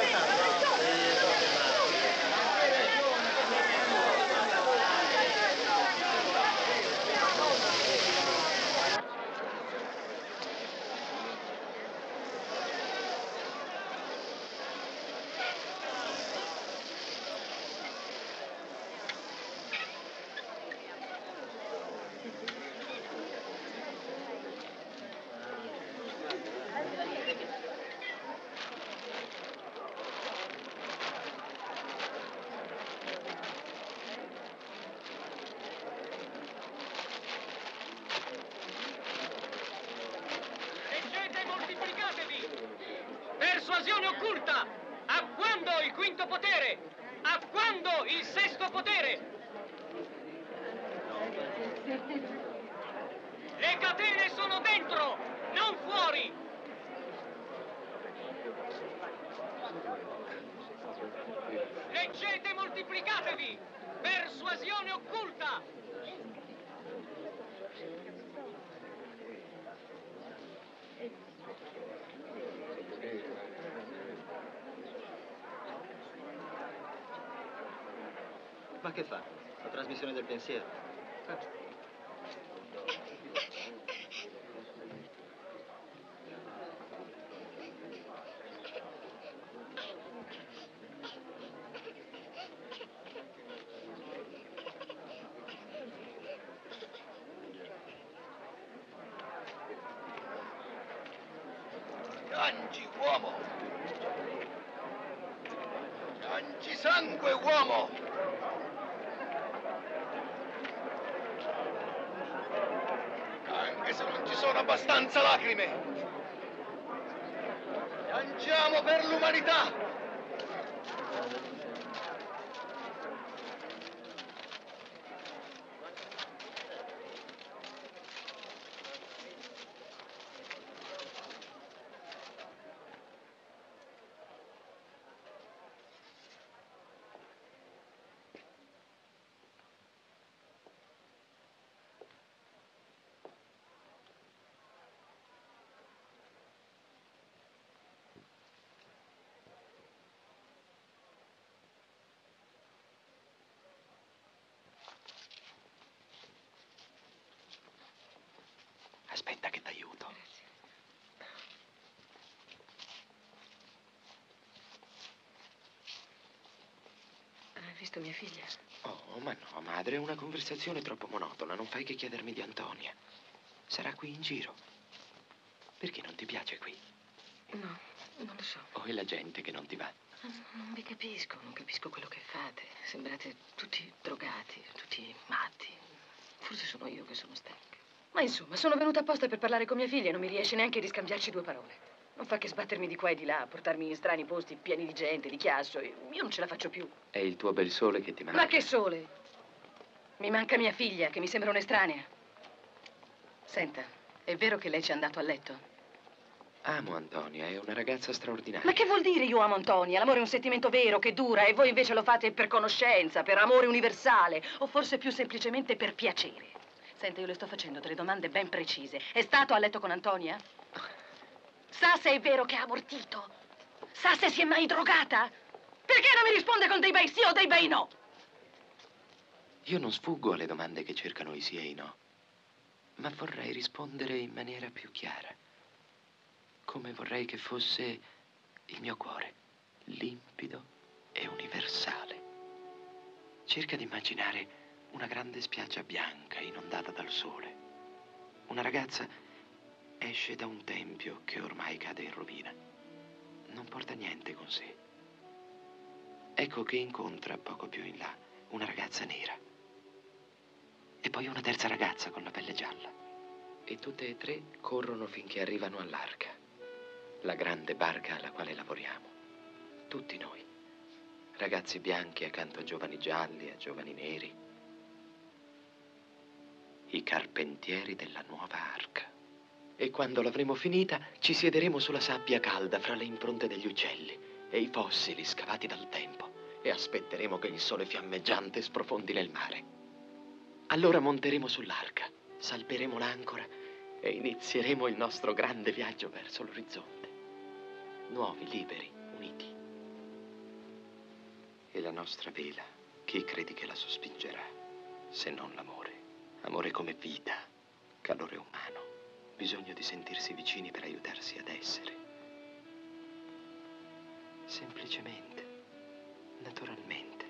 Leggete, moltiplicatevi! Persuasione occulta! A quando il quinto potere? A quando il sesto potere? Le catene sono dentro, non fuori! Leggete, moltiplicatevi! Persuasione occulta! Ma che fa? La trasmissione del pensiero? Piangi, uomo! Piangi sangue, uomo! Anche se non ci sono abbastanza lacrime! Piangiamo per l'umanità! Aspetta che t'aiuto. Hai visto mia figlia? Oh, ma no, madre, è una conversazione troppo monotona. Non fai che chiedermi di Antonia. Sarà qui in giro. Perché non ti piace qui? No, non lo so. O è la gente che non ti va? Non vi capisco, non capisco quello che fate. Sembrate tutti drogati, tutti matti. Forse sono io che sono stanca. Ma insomma, sono venuta apposta per parlare con mia figlia e non mi riesce neanche di scambiarci due parole. Non fa che sbattermi di qua e di là, portarmi in strani posti pieni di gente, di chiasso. Io non ce la faccio più. È il tuo bel sole che ti manca. Ma che sole? Mi manca mia figlia, che mi sembra un'estranea. Senta, è vero che lei ci è andato a letto? Amo Antonia, è una ragazza straordinaria. Ma che vuol dire io amo Antonia? L'amore è un sentimento vero che dura e voi invece lo fate per conoscenza, per amore universale o forse più semplicemente per piacere. Senta, io le sto facendo delle domande ben precise. È stato a letto con Antonia? Sa se è vero che ha abortito? Sa se si è mai drogata? Perché non mi risponde con dei bei sì o dei bei no? Io non sfuggo alle domande che cercano i sì e i no, ma vorrei rispondere in maniera più chiara. come vorrei che fosse il mio cuore, limpido e universale. Cerca di immaginare una grande spiaggia bianca inondata dal sole. Una ragazza esce da un tempio che ormai cade in rovina. Non porta niente con sé. Ecco che incontra poco più in là una ragazza nera. E poi una terza ragazza con la pelle gialla. E tutte e tre corrono finché arrivano all'arca, la grande barca alla quale lavoriamo. Tutti noi. Ragazzi bianchi accanto a giovani gialli, a giovani neri. I carpentieri della nuova arca. E quando l'avremo finita, ci siederemo sulla sabbia calda fra le impronte degli uccelli e i fossili scavati dal tempo e aspetteremo che il sole fiammeggiante sprofondi nel mare. Allora monteremo sull'arca, salperemo l'ancora e inizieremo il nostro grande viaggio verso l'orizzonte. Nuovi, liberi, uniti. E la nostra vela, chi credi che la sospingerà, se non l'amore? Amore come vita, calore umano, bisogno di sentirsi vicini per aiutarsi ad essere. Semplicemente, naturalmente.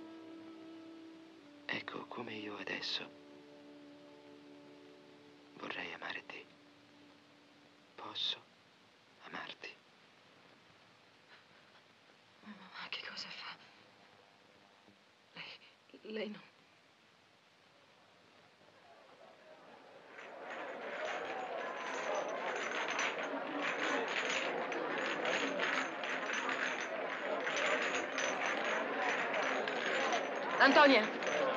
Ecco come io adesso vorrei amare te. Posso amarti? Ma che cosa fa? Lei non... Antonia,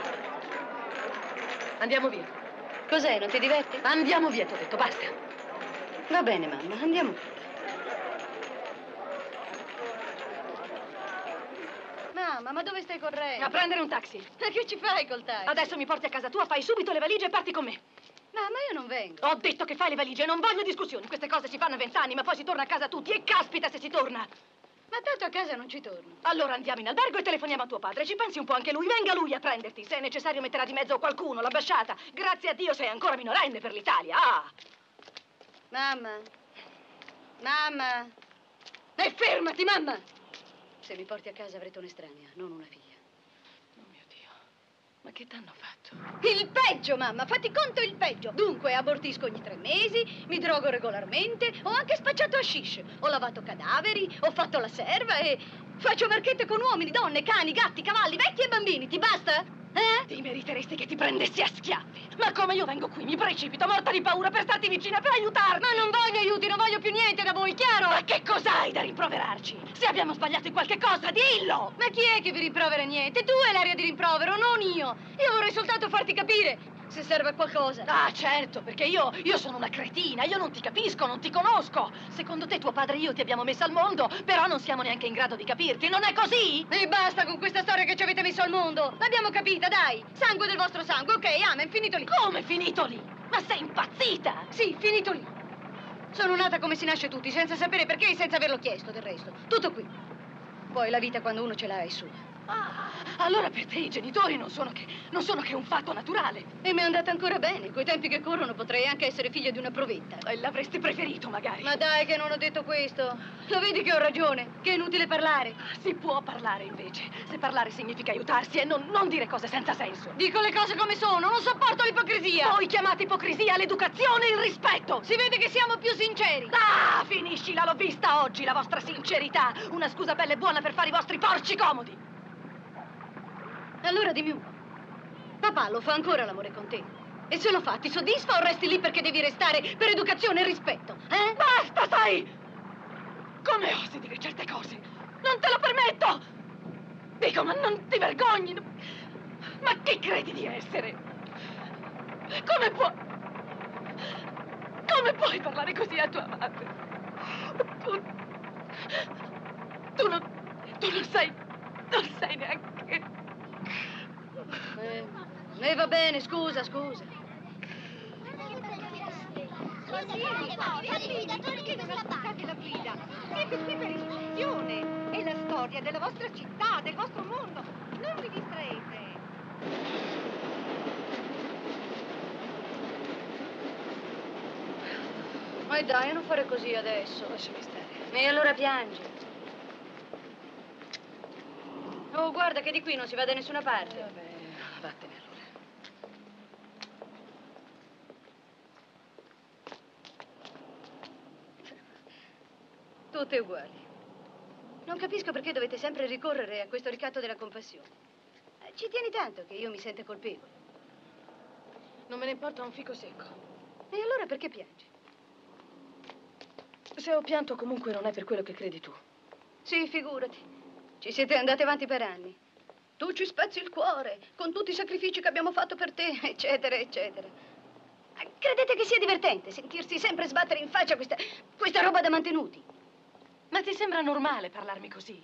andiamo via. Cos'è, non ti diverti? Andiamo via, ti ho detto, basta. Va bene, mamma, andiamo. Mamma, ma dove stai correndo? A prendere un taxi. Ma che ci fai col taxi? Adesso mi porti a casa tua, fai subito le valigie e parti con me. Mamma, io non vengo. Ho detto che fai le valigie, non voglio discussioni. Queste cose si fanno a 20 anni, ma poi si torna a casa tutti. E caspita se si torna. Ma tanto a casa non ci torno. Allora andiamo in albergo e telefoniamo a tuo padre. Ci pensi un po' anche lui. Venga lui a prenderti. Se è necessario metterà di mezzo qualcuno, l'ambasciata. Grazie a Dio sei ancora minorenne per l'Italia. Ah! Mamma. Mamma. E fermati, mamma! Se mi porti a casa avrete un'estranea, non una figlia. Oh mio Dio. Ma che t'hanno fatto? Il peggio, mamma, fatti conto il peggio. Dunque, abortisco ogni 3 mesi, mi drogo regolarmente, ho anche spacciato hashish, ho lavato cadaveri, ho fatto la serva e faccio marchette con uomini, donne, cani, gatti, cavalli, vecchi e bambini. Ti basta? Ti meriteresti che ti prendessi a schiaffi. Ma come io vengo qui, mi precipito, morta di paura per starti vicina, per aiutarmi. Ma non voglio aiuti, non voglio più niente da voi, chiaro? Ma che cos'hai da rimproverarci? Se abbiamo sbagliato in qualche cosa, dillo! Ma chi è che vi rimprovera niente? Tu hai l'aria di rimprovero, non io. Io vorrei soltanto farti capire se serve a qualcosa. Ah, certo, perché io sono una cretina, io non ti capisco, non ti conosco. Secondo te tuo padre e io ti abbiamo messo al mondo, però non siamo neanche in grado di capirti, non è così? E basta con questa storia che ci avete messo al mondo. L'abbiamo capita, dai. Sangue del vostro sangue, ok, amen, finito lì. Come finito lì? Ma sei impazzita? Sì, finito lì. Sono nata come si nasce tutti, senza sapere perché e senza averlo chiesto, del resto. Tutto qui. Poi la vita quando uno ce l'ha è sua. Ah, allora per te i genitori non sono che un fatto naturale. E mi è andata ancora bene. Coi tempi che corrono potrei anche essere figlia di una provetta. E l'avresti preferito, magari. Ma dai che non ho detto questo. Lo vedi che ho ragione, che è inutile parlare. Si può parlare invece. Se parlare significa aiutarsi e non dire cose senza senso. Dico le cose come sono, non sopporto l'ipocrisia. Voi chiamate ipocrisia l'educazione e il rispetto. Si vede che siamo più sinceri. Ah, finiscila, l'ho vista oggi, la vostra sincerità. Una scusa bella e buona per fare i vostri porci comodi. Allora dimmi un po'. Papà lo fa ancora l'amore con te? E se lo fa, ti soddisfa o resti lì perché devi restare per educazione e rispetto? Basta, sai! Come osi dire certe cose? Non te lo permetto! Dico, ma non ti vergogni? Ma chi credi di essere? Come puoi parlare così a tua madre? Tu non sai neanche... va bene, scusa. Siete qui per istruzione. È la storia della vostra città, del vostro mondo. Non vi distraete. E dai, non fare così adesso. Lasciami stare. E allora piangi. Oh, guarda che di qui non si va da nessuna parte. Vabbè, vattene allora. Tutte uguali. Non capisco perché dovete sempre ricorrere a questo ricatto della compassione. Ci tieni tanto che io mi senta colpevole. Non me ne importa un fico secco. E allora perché piangi? Se ho pianto comunque non è per quello che credi tu. Sì, figurati. Ci siete andati avanti per anni. Tu ci spezzi il cuore, con tutti i sacrifici che abbiamo fatto per te, eccetera, eccetera. Credete che sia divertente sentirsi sempre sbattere in faccia questa roba da mantenuti? Ma ti sembra normale parlarmi così?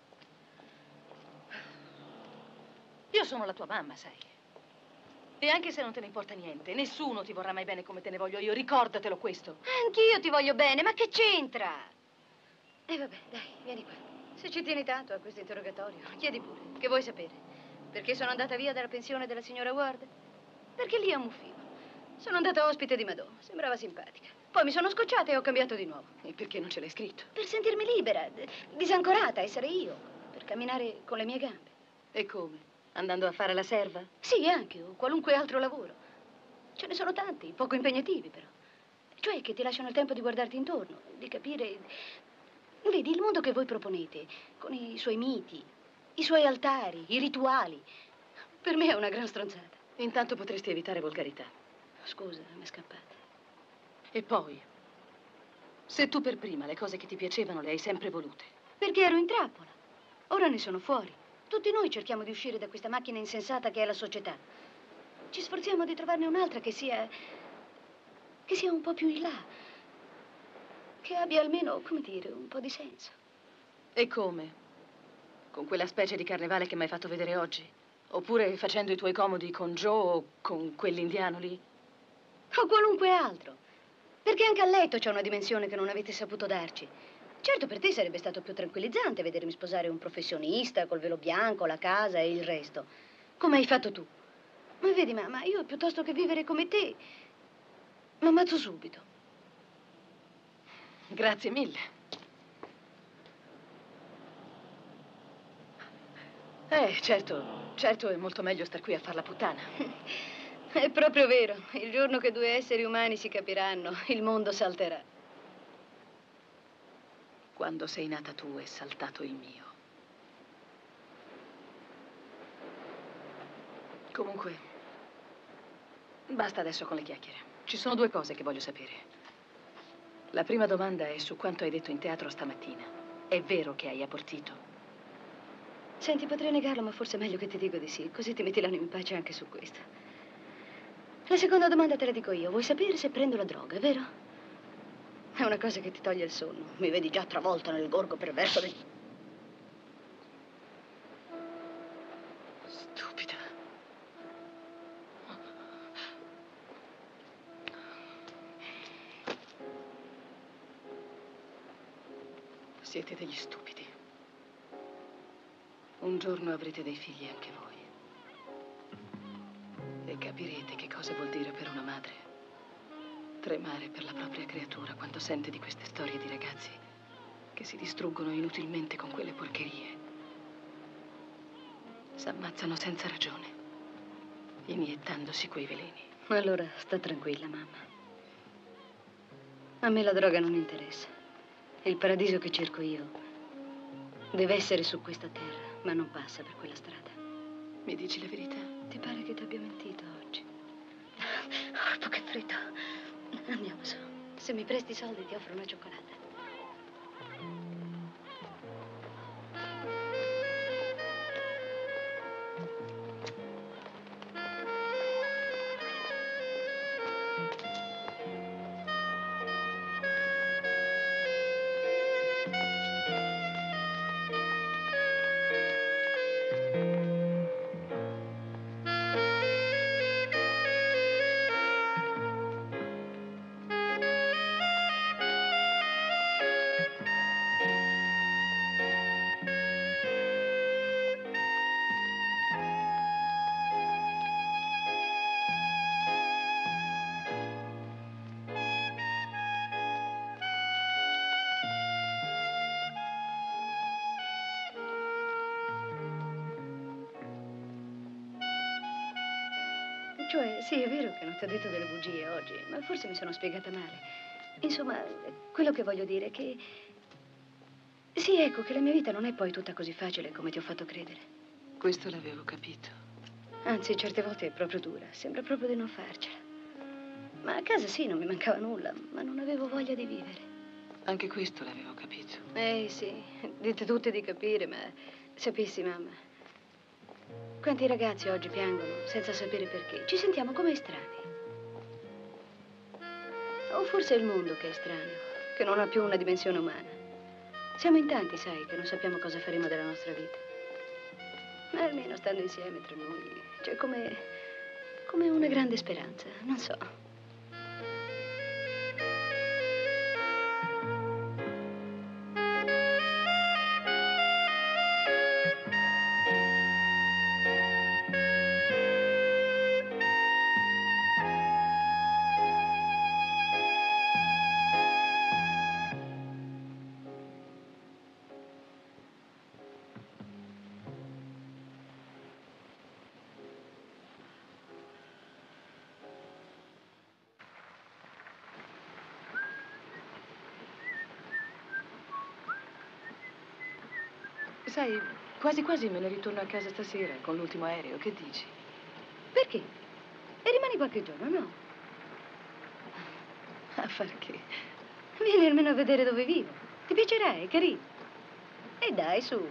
Io sono la tua mamma, sai. E anche se non te ne importa niente, nessuno ti vorrà mai bene come te ne voglio io, ricordatelo questo. Anch'io ti voglio bene, ma che c'entra? E vabbè, dai, vieni qua. Se ci tieni tanto a questo interrogatorio, chiedi pure. Che vuoi sapere? Perché sono andata via dalla pensione della signora Ward? Perché lì ammuffìo. Sono andata ospite di Madò, sembrava simpatica. Poi mi sono scocciata e ho cambiato di nuovo. E perché non ce l'hai scritto? Per sentirmi libera, disancorata, essere io. Per camminare con le mie gambe. E come? Andando a fare la serva? Sì, anche, o qualunque altro lavoro. Ce ne sono tanti, poco impegnativi però. Cioè che ti lasciano il tempo di guardarti intorno, di capire... Vedi, il mondo che voi proponete, con i suoi miti, i suoi altari, i rituali, per me è una gran stronzata. Intanto potresti evitare volgarità. Scusa, mi è scappata. E poi, se tu per prima le cose che ti piacevano le hai sempre volute. Perché ero in trappola. Ora ne sono fuori. Tutti noi cerchiamo di uscire da questa macchina insensata che è la società. Ci sforziamo di trovarne un'altra che sia un po' più in là. Che abbia almeno, come dire, un po' di senso. E come? Con quella specie di carnevale che mi hai fatto vedere oggi? Oppure facendo i tuoi comodi con Joe o con quell'indiano lì? O qualunque altro. Perché anche a letto c'è una dimensione che non avete saputo darci. Certo, per te sarebbe stato più tranquillizzante vedermi sposare un professionista col velo bianco, la casa e il resto. Come hai fatto tu. Ma vedi, mamma, io piuttosto che vivere come te, mi ammazzo subito. Grazie mille. Certo è molto meglio star qui a far la puttana. È proprio vero. Il giorno che due esseri umani si capiranno, il mondo salterà. Quando sei nata tu è saltato il mio. Comunque, basta adesso con le chiacchiere. Ci sono due cose che voglio sapere. La prima domanda è su quanto hai detto in teatro stamattina. È vero che hai abortito? Senti, potrei negarlo, ma forse è meglio che ti dico di sì, così ti metti l'anima in pace anche su questo. La seconda domanda te la dico io. Vuoi sapere se prendo la droga, vero? È una cosa che ti toglie il sonno. Mi vedi già travolta nel gorgo perverso del... Stupida. Siete degli stupidi. Un giorno avrete dei figli anche voi. E capirete che cosa vuol dire per una madre tremare per la propria creatura quando sente di queste storie di ragazzi che si distruggono inutilmente con quelle porcherie. S'ammazzano senza ragione, iniettandosi quei veleni. Allora, sta tranquilla, mamma. A me la droga non interessa. Il paradiso che cerco io deve essere su questa terra, ma non passa per quella strada. Mi dici la verità? Ti pare che ti abbia mentito oggi? Oh, che freddo. Andiamo su. Se mi presti i soldi ti offro una cioccolata. Cioè, sì, è vero che non ti ho detto delle bugie oggi, ma forse mi sono spiegata male. Insomma, quello che voglio dire è che... Sì, ecco, che la mia vita non è poi tutta così facile come ti ho fatto credere. Questo l'avevo capito. Anzi, certe volte è proprio dura, sembra proprio di non farcela. Ma a casa sì, non mi mancava nulla, ma non avevo voglia di vivere. Anche questo l'avevo capito. Sì, dite tutte di capire, ma sapessi, mamma, quanti ragazzi oggi piangono senza sapere perché. Ci sentiamo come estranei. O forse è il mondo che è estraneo, che non ha più una dimensione umana. Siamo in tanti, sai, che non sappiamo cosa faremo della nostra vita. Ma almeno stando insieme tra noi, c'è come una grande speranza, non so. Sai, quasi quasi me ne ritorno a casa stasera con l'ultimo aereo, che dici? Perché? E rimani qualche giorno, no? A far che? Vieni almeno a vedere dove vivo. Ti piacerà, è carino. E dai, su.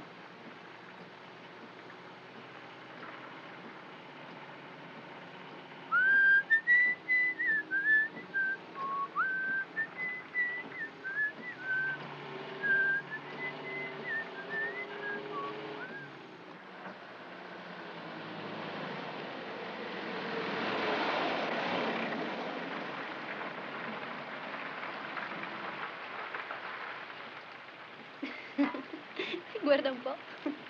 Guarda un po'.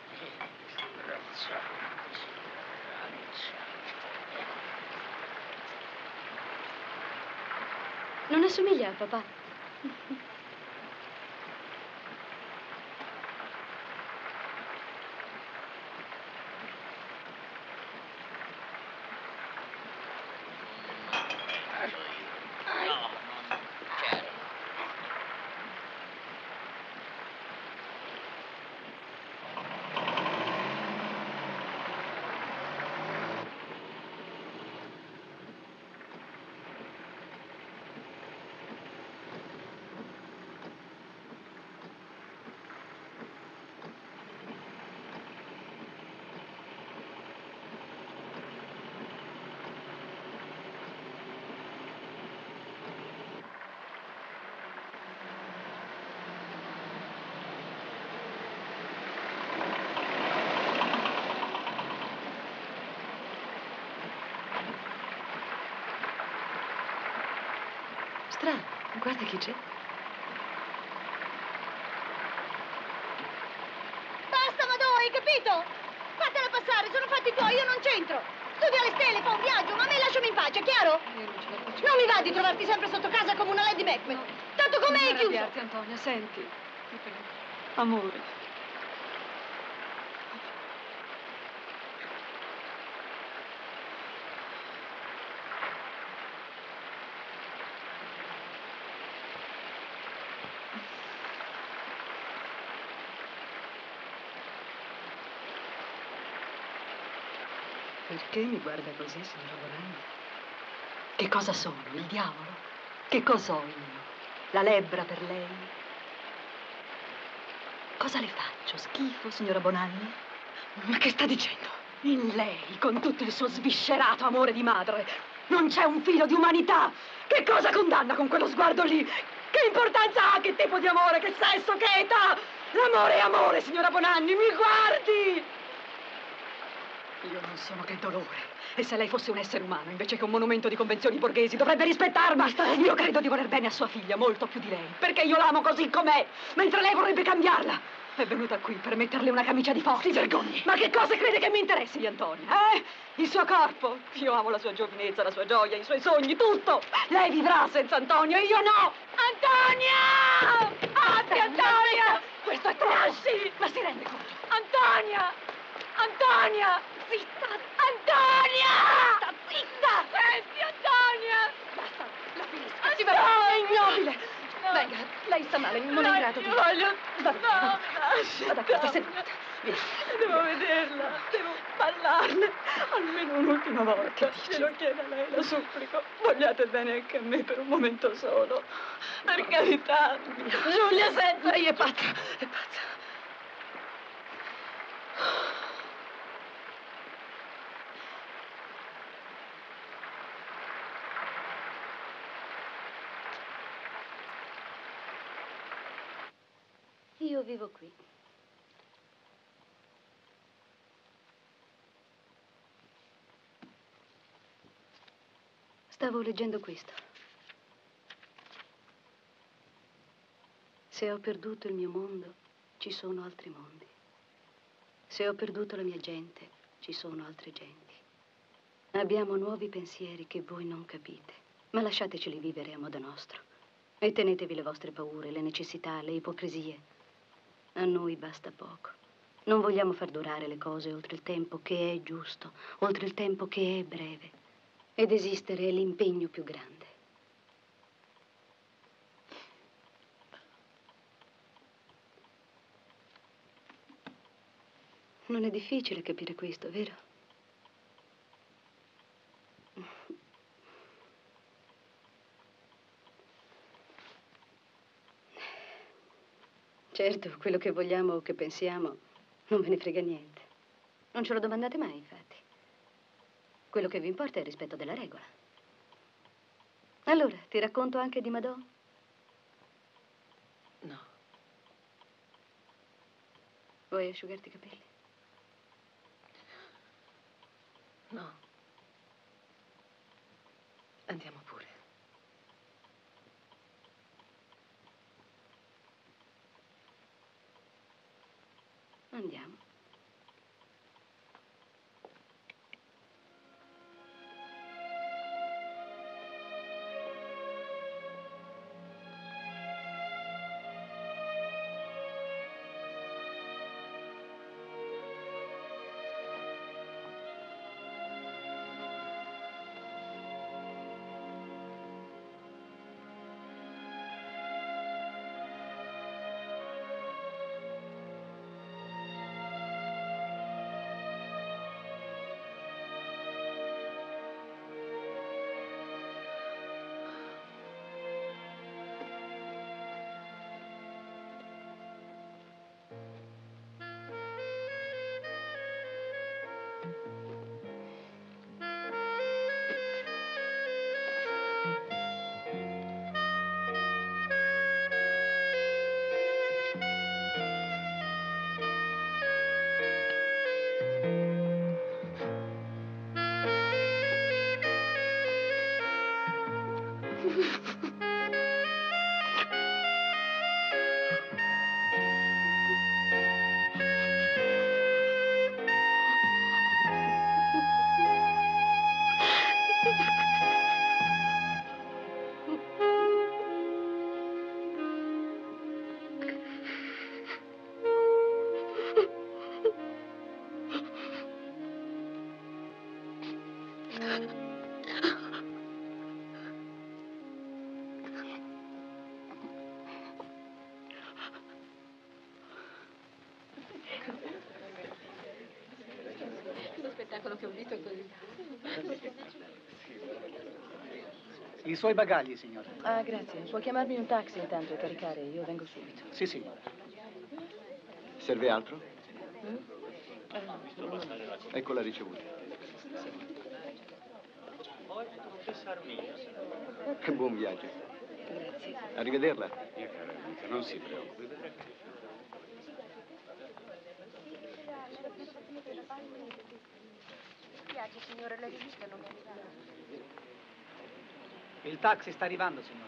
Non assomiglia a papà. Strano, guarda chi c'è. Basta, Madò, hai capito? Fatela passare, sono fatti tuoi, io non c'entro. Studia alle stelle, fa un viaggio, ma a me lasciami in pace, chiaro? Non mi va di trovarti sempre sotto casa come una Lady Macbeth. Tanto come è chiuso. Non arrabbiarti, Antonia, senti. Ti prego. Amore. Perché mi guarda così, signora Bonanni? Che cosa sono? Il diavolo? Che cos'ho io? La lebbra per lei? Cosa le faccio? Schifo, signora Bonanni? Ma che sta dicendo? In lei, con tutto il suo sviscerato amore di madre, non c'è un filo di umanità. Che cosa condanna con quello sguardo lì? Che importanza ha? Che tipo di amore? Che sesso? Che età? L'amore è amore, signora Bonanni, mi guardi! Io non sono che dolore. E se lei fosse un essere umano, invece che un monumento di convenzioni borghesi, dovrebbe rispettarmi. Io credo di voler bene a sua figlia, molto più di lei, perché io l'amo così com'è, mentre lei vorrebbe cambiarla. È venuta qui per metterle una camicia di forza. Si vergogni. Ma che cosa crede che mi interessi di Antonia, eh? Il suo corpo. Io amo la sua giovinezza, la sua gioia, i suoi sogni, tutto. Lei vivrà senza Antonio, io no. Antonia! Apri, Antonia! Questo è trasci! Ma si rende conto? Antonia! Antonia! Zitta! Antonia! Sta zitta! Lei sta male, non è in grado di... Io voglio... Va bene. No, mi lasci. Vada a casa, seduta. Vieni. Devo vederla, devo parlarle. Almeno un'ultima volta. Glielo chiedo a lei, la supplico. Vogliate bene anche a me per un momento solo. Per carità. Giulia, senti. Lei è pazza, è pazza. Io vivo qui. Stavo leggendo questo. Se ho perduto il mio mondo, ci sono altri mondi. Se ho perduto la mia gente, ci sono altre genti. Abbiamo nuovi pensieri che voi non capite, ma lasciateceli vivere a modo nostro. E tenetevi le vostre paure, le necessità, le ipocrisie. A noi basta poco. Non vogliamo far durare le cose oltre il tempo che è giusto, oltre il tempo che è breve. Ed esistere è l'impegno più grande. Non è difficile capire questo, vero? Certo, quello che vogliamo o che pensiamo non ve ne frega niente. Non ce lo domandate mai, infatti. Quello che vi importa è il rispetto della regola. Allora, ti racconto anche di Madò? No. Vuoi asciugarti i capelli? No. Andiamo pure. Andiamo. Lo spettacolo che ho visto è così. I suoi bagagli, signora. Ah, grazie. Può chiamarmi un taxi intanto e caricare? Io vengo subito. Sì, signora. Serve altro? No. Ecco la ricevuta. Che buon viaggio. Grazie. Arrivederla. Non si preoccupi, vedrà che... Mi spiace, signore, la rivista non è arrivata. Il taxi sta arrivando, signora.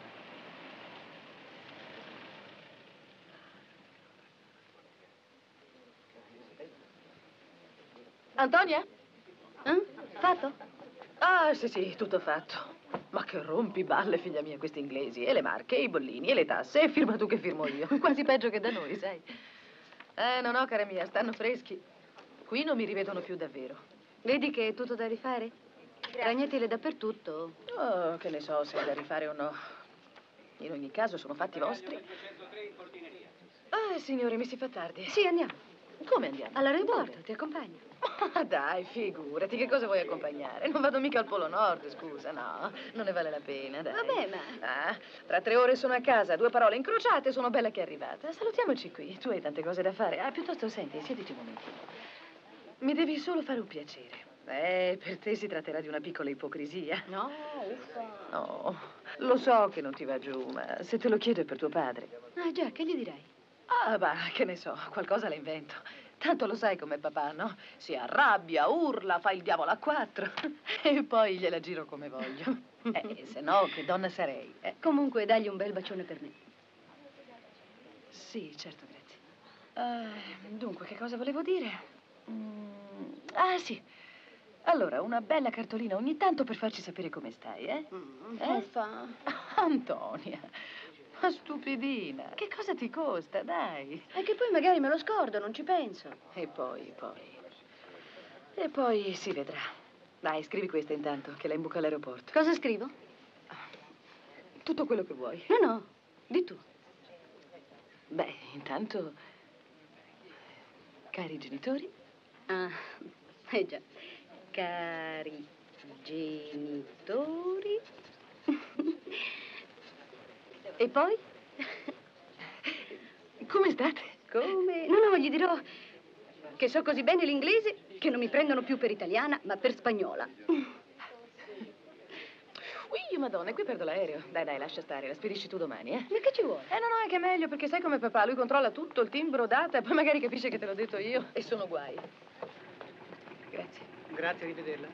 Antonia? Fatto? Ah, sì, tutto fatto. Ma che rompiballe, figlia mia, questi inglesi. E le marche, e i bollini, e le tasse. E firma tu che firmo io. Quasi peggio che da noi, sai. No, cara mia, stanno freschi. Qui non mi rivedono più davvero. Vedi che è tutto da rifare? Ragnatele dappertutto. Oh, che ne so se è da rifare o no. In ogni caso sono fatti vostri. Ah, signore, mi si fa tardi. Sì, andiamo. Come andiamo? All'aeroporto, ti accompagno. Ma dai, figurati, che cosa vuoi accompagnare? Non vado mica al Polo Nord, scusa, no, non ne vale la pena, dai. Vabbè, ma... Ah, tra 3 ore sono a casa, 2 parole incrociate, sono bella che è arrivata. Salutiamoci qui, tu hai tante cose da fare. Ah, piuttosto, senti, siediti un momentino. Mi devi solo fare un piacere. Per te si tratterà di una piccola ipocrisia. No, uffa. No, lo so che non ti va giù, ma se te lo chiedo è per tuo padre. Ah, già, che gli direi? Ah, bah, che ne so, qualcosa la invento. Tanto lo sai com'è papà, no? Si arrabbia, urla, fa il diavolo a 4 e poi gliela giro come voglio. Se no, che donna sarei? Comunque, dagli un bel bacione per me. Sì, certo, grazie. Dunque, che cosa volevo dire? Ah, sì. Allora, una bella cartolina ogni tanto per farci sapere come stai, eh? Uffa. Antonia, ma stupidina, che cosa ti costa, dai? E che poi magari me lo scordo, non ci penso. E poi si vedrà. Dai, scrivi questa intanto, che la imbuca all'aeroporto. Cosa scrivo? Tutto quello che vuoi. No, di tu. Beh, intanto, cari genitori. Ah, già. Cari genitori. E poi? Come state? Come? No, gli dirò che so così bene l'inglese che non mi prendono più per italiana, ma per spagnola. Ui, madonna, qui perdo l'aereo. Dai, lascia stare, la spedisci tu domani, eh? Ma che ci vuole? No, è che è meglio, perché sai come papà, lui controlla tutto, il timbro, data, e poi magari capisce che te l'ho detto io, e sono guai. Grazie. Grazie, arrivederla.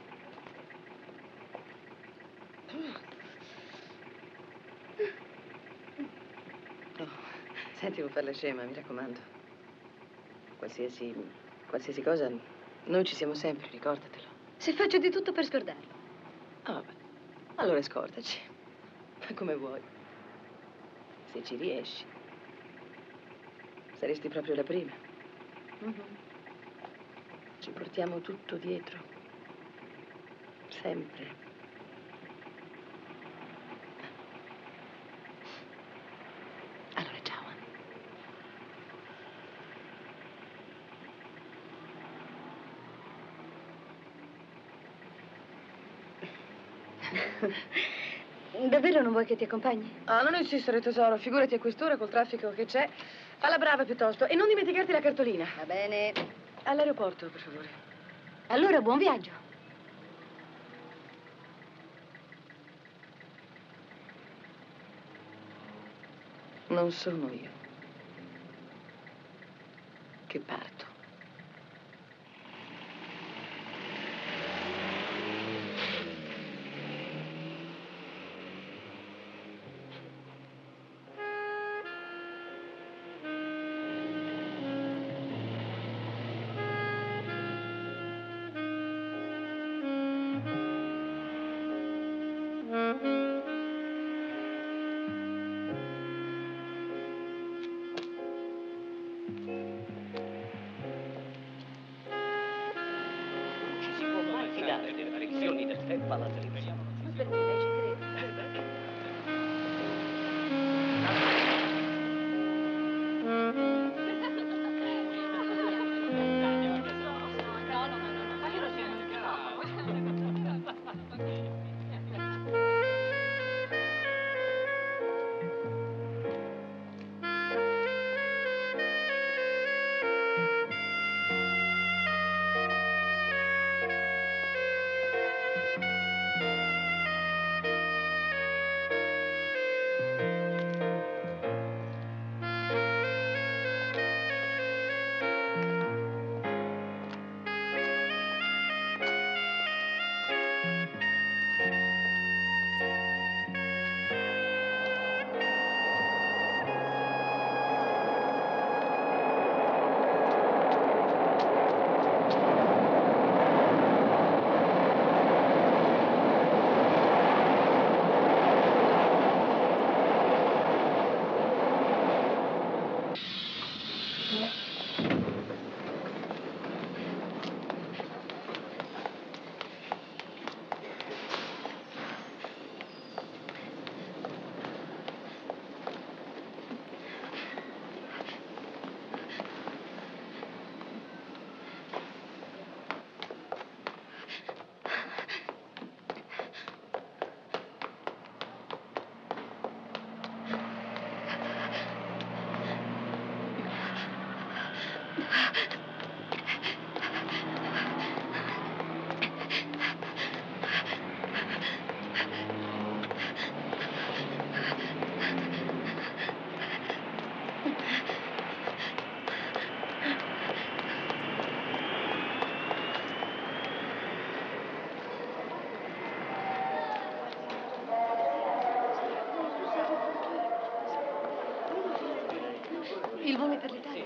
Oh, senti, non far la scema, mi raccomando. Qualsiasi cosa, noi ci siamo sempre, ricordatelo. Se faccio di tutto per scordarlo. Ah, beh, allora scordaci. Come vuoi. Se ci riesci. Saresti proprio la prima. Ci portiamo tutto dietro. Sempre. Allora, ciao. Davvero non vuoi che ti accompagni? Ah, non insistere, tesoro. Figurati a quest'ora col traffico che c'è. Falla brava piuttosto. E non dimenticarti la cartolina. Va bene. All'aeroporto, per favore. Allora, buon viaggio. Non sono io che parto. Delle variazioni del tempo alla televisione. Per me, lei ci crede. Il volo per l'Italia?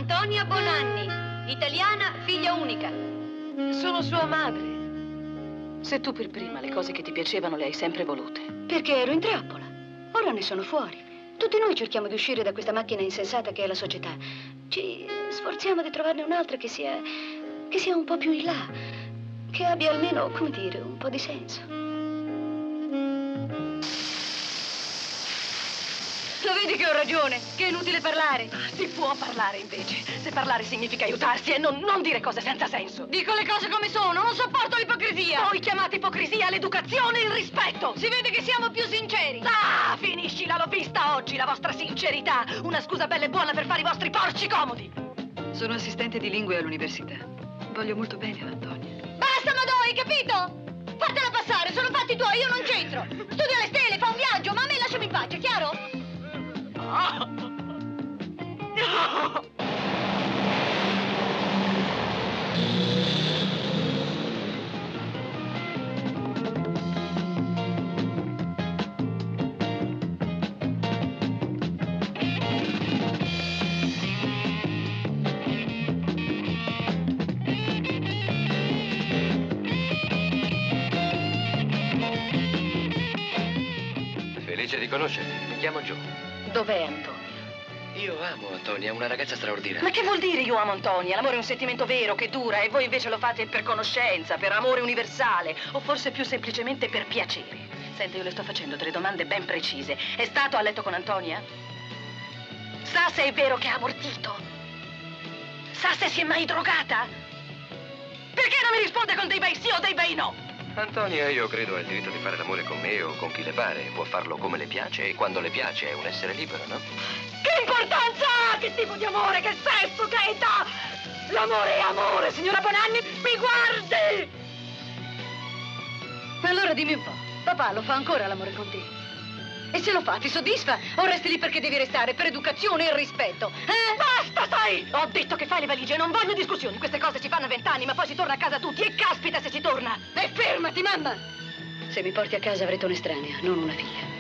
Antonia Bonanni, italiana, figlia unica. Sono sua madre. Se tu per prima le cose che ti piacevano le hai sempre volute. Perché ero in trappola. Ora ne sono fuori. Tutti noi cerchiamo di uscire da questa macchina insensata che è la società. Ci sforziamo di trovarne un'altra che sia un po' più in là, che abbia almeno, come dire, un po' di senso. Lo vedi che ho ragione, che è inutile parlare. Si può parlare invece, se parlare significa aiutarsi e non dire cose senza senso. Dico le cose come sono, non sopporto l'ipocrisia. Voi chiamate ipocrisia l'educazione e il rispetto. Si vede che siamo più sinceri. Ah, finiscila, l'ho vista oggi, la vostra sincerità. Una scusa bella e buona per fare i vostri porci comodi. Sono assistente di lingue all'università. Voglio molto bene ad Antonia. Basta, Madò, hai capito? Fatela passare, sono fatti tuoi, io non c'entro. Studia le stelle, fa un viaggio, ma a me lasciami in pace, chiaro? Felice di conoscerti, mi chiamo Joe. Dov'è Antonia? Io amo Antonia, è una ragazza straordinaria. Ma che vuol dire io amo Antonia? L'amore è un sentimento vero che dura e voi invece lo fate per conoscenza, per amore universale o forse più semplicemente per piacere. Senta, io le sto facendo delle domande ben precise. È stato a letto con Antonia? Sa se è vero che ha abortito? Sa se si è mai drogata? Perché non mi risponde con dei bei sì o dei bei no? Antonia, io credo, ha il diritto di fare l'amore con me o con chi le pare. Può farlo come le piace e quando le piace, è un essere libero, no? Che importanza ha? Che tipo di amore? Che sesso? Che età? L'amore è amore, signora Bonanni, mi guardi! Allora dimmi un po', papà lo fa ancora l'amore con te? E se lo fa, ti soddisfa? O resti lì perché devi restare per educazione e rispetto? Basta, sai! Ho detto che fai le valigie, non voglio discussioni. Queste cose si fanno a 20 anni, ma poi si torna a casa tutti. E caspita se si torna! E fermati, mamma! Se mi porti a casa avrete un'estranea, non una figlia.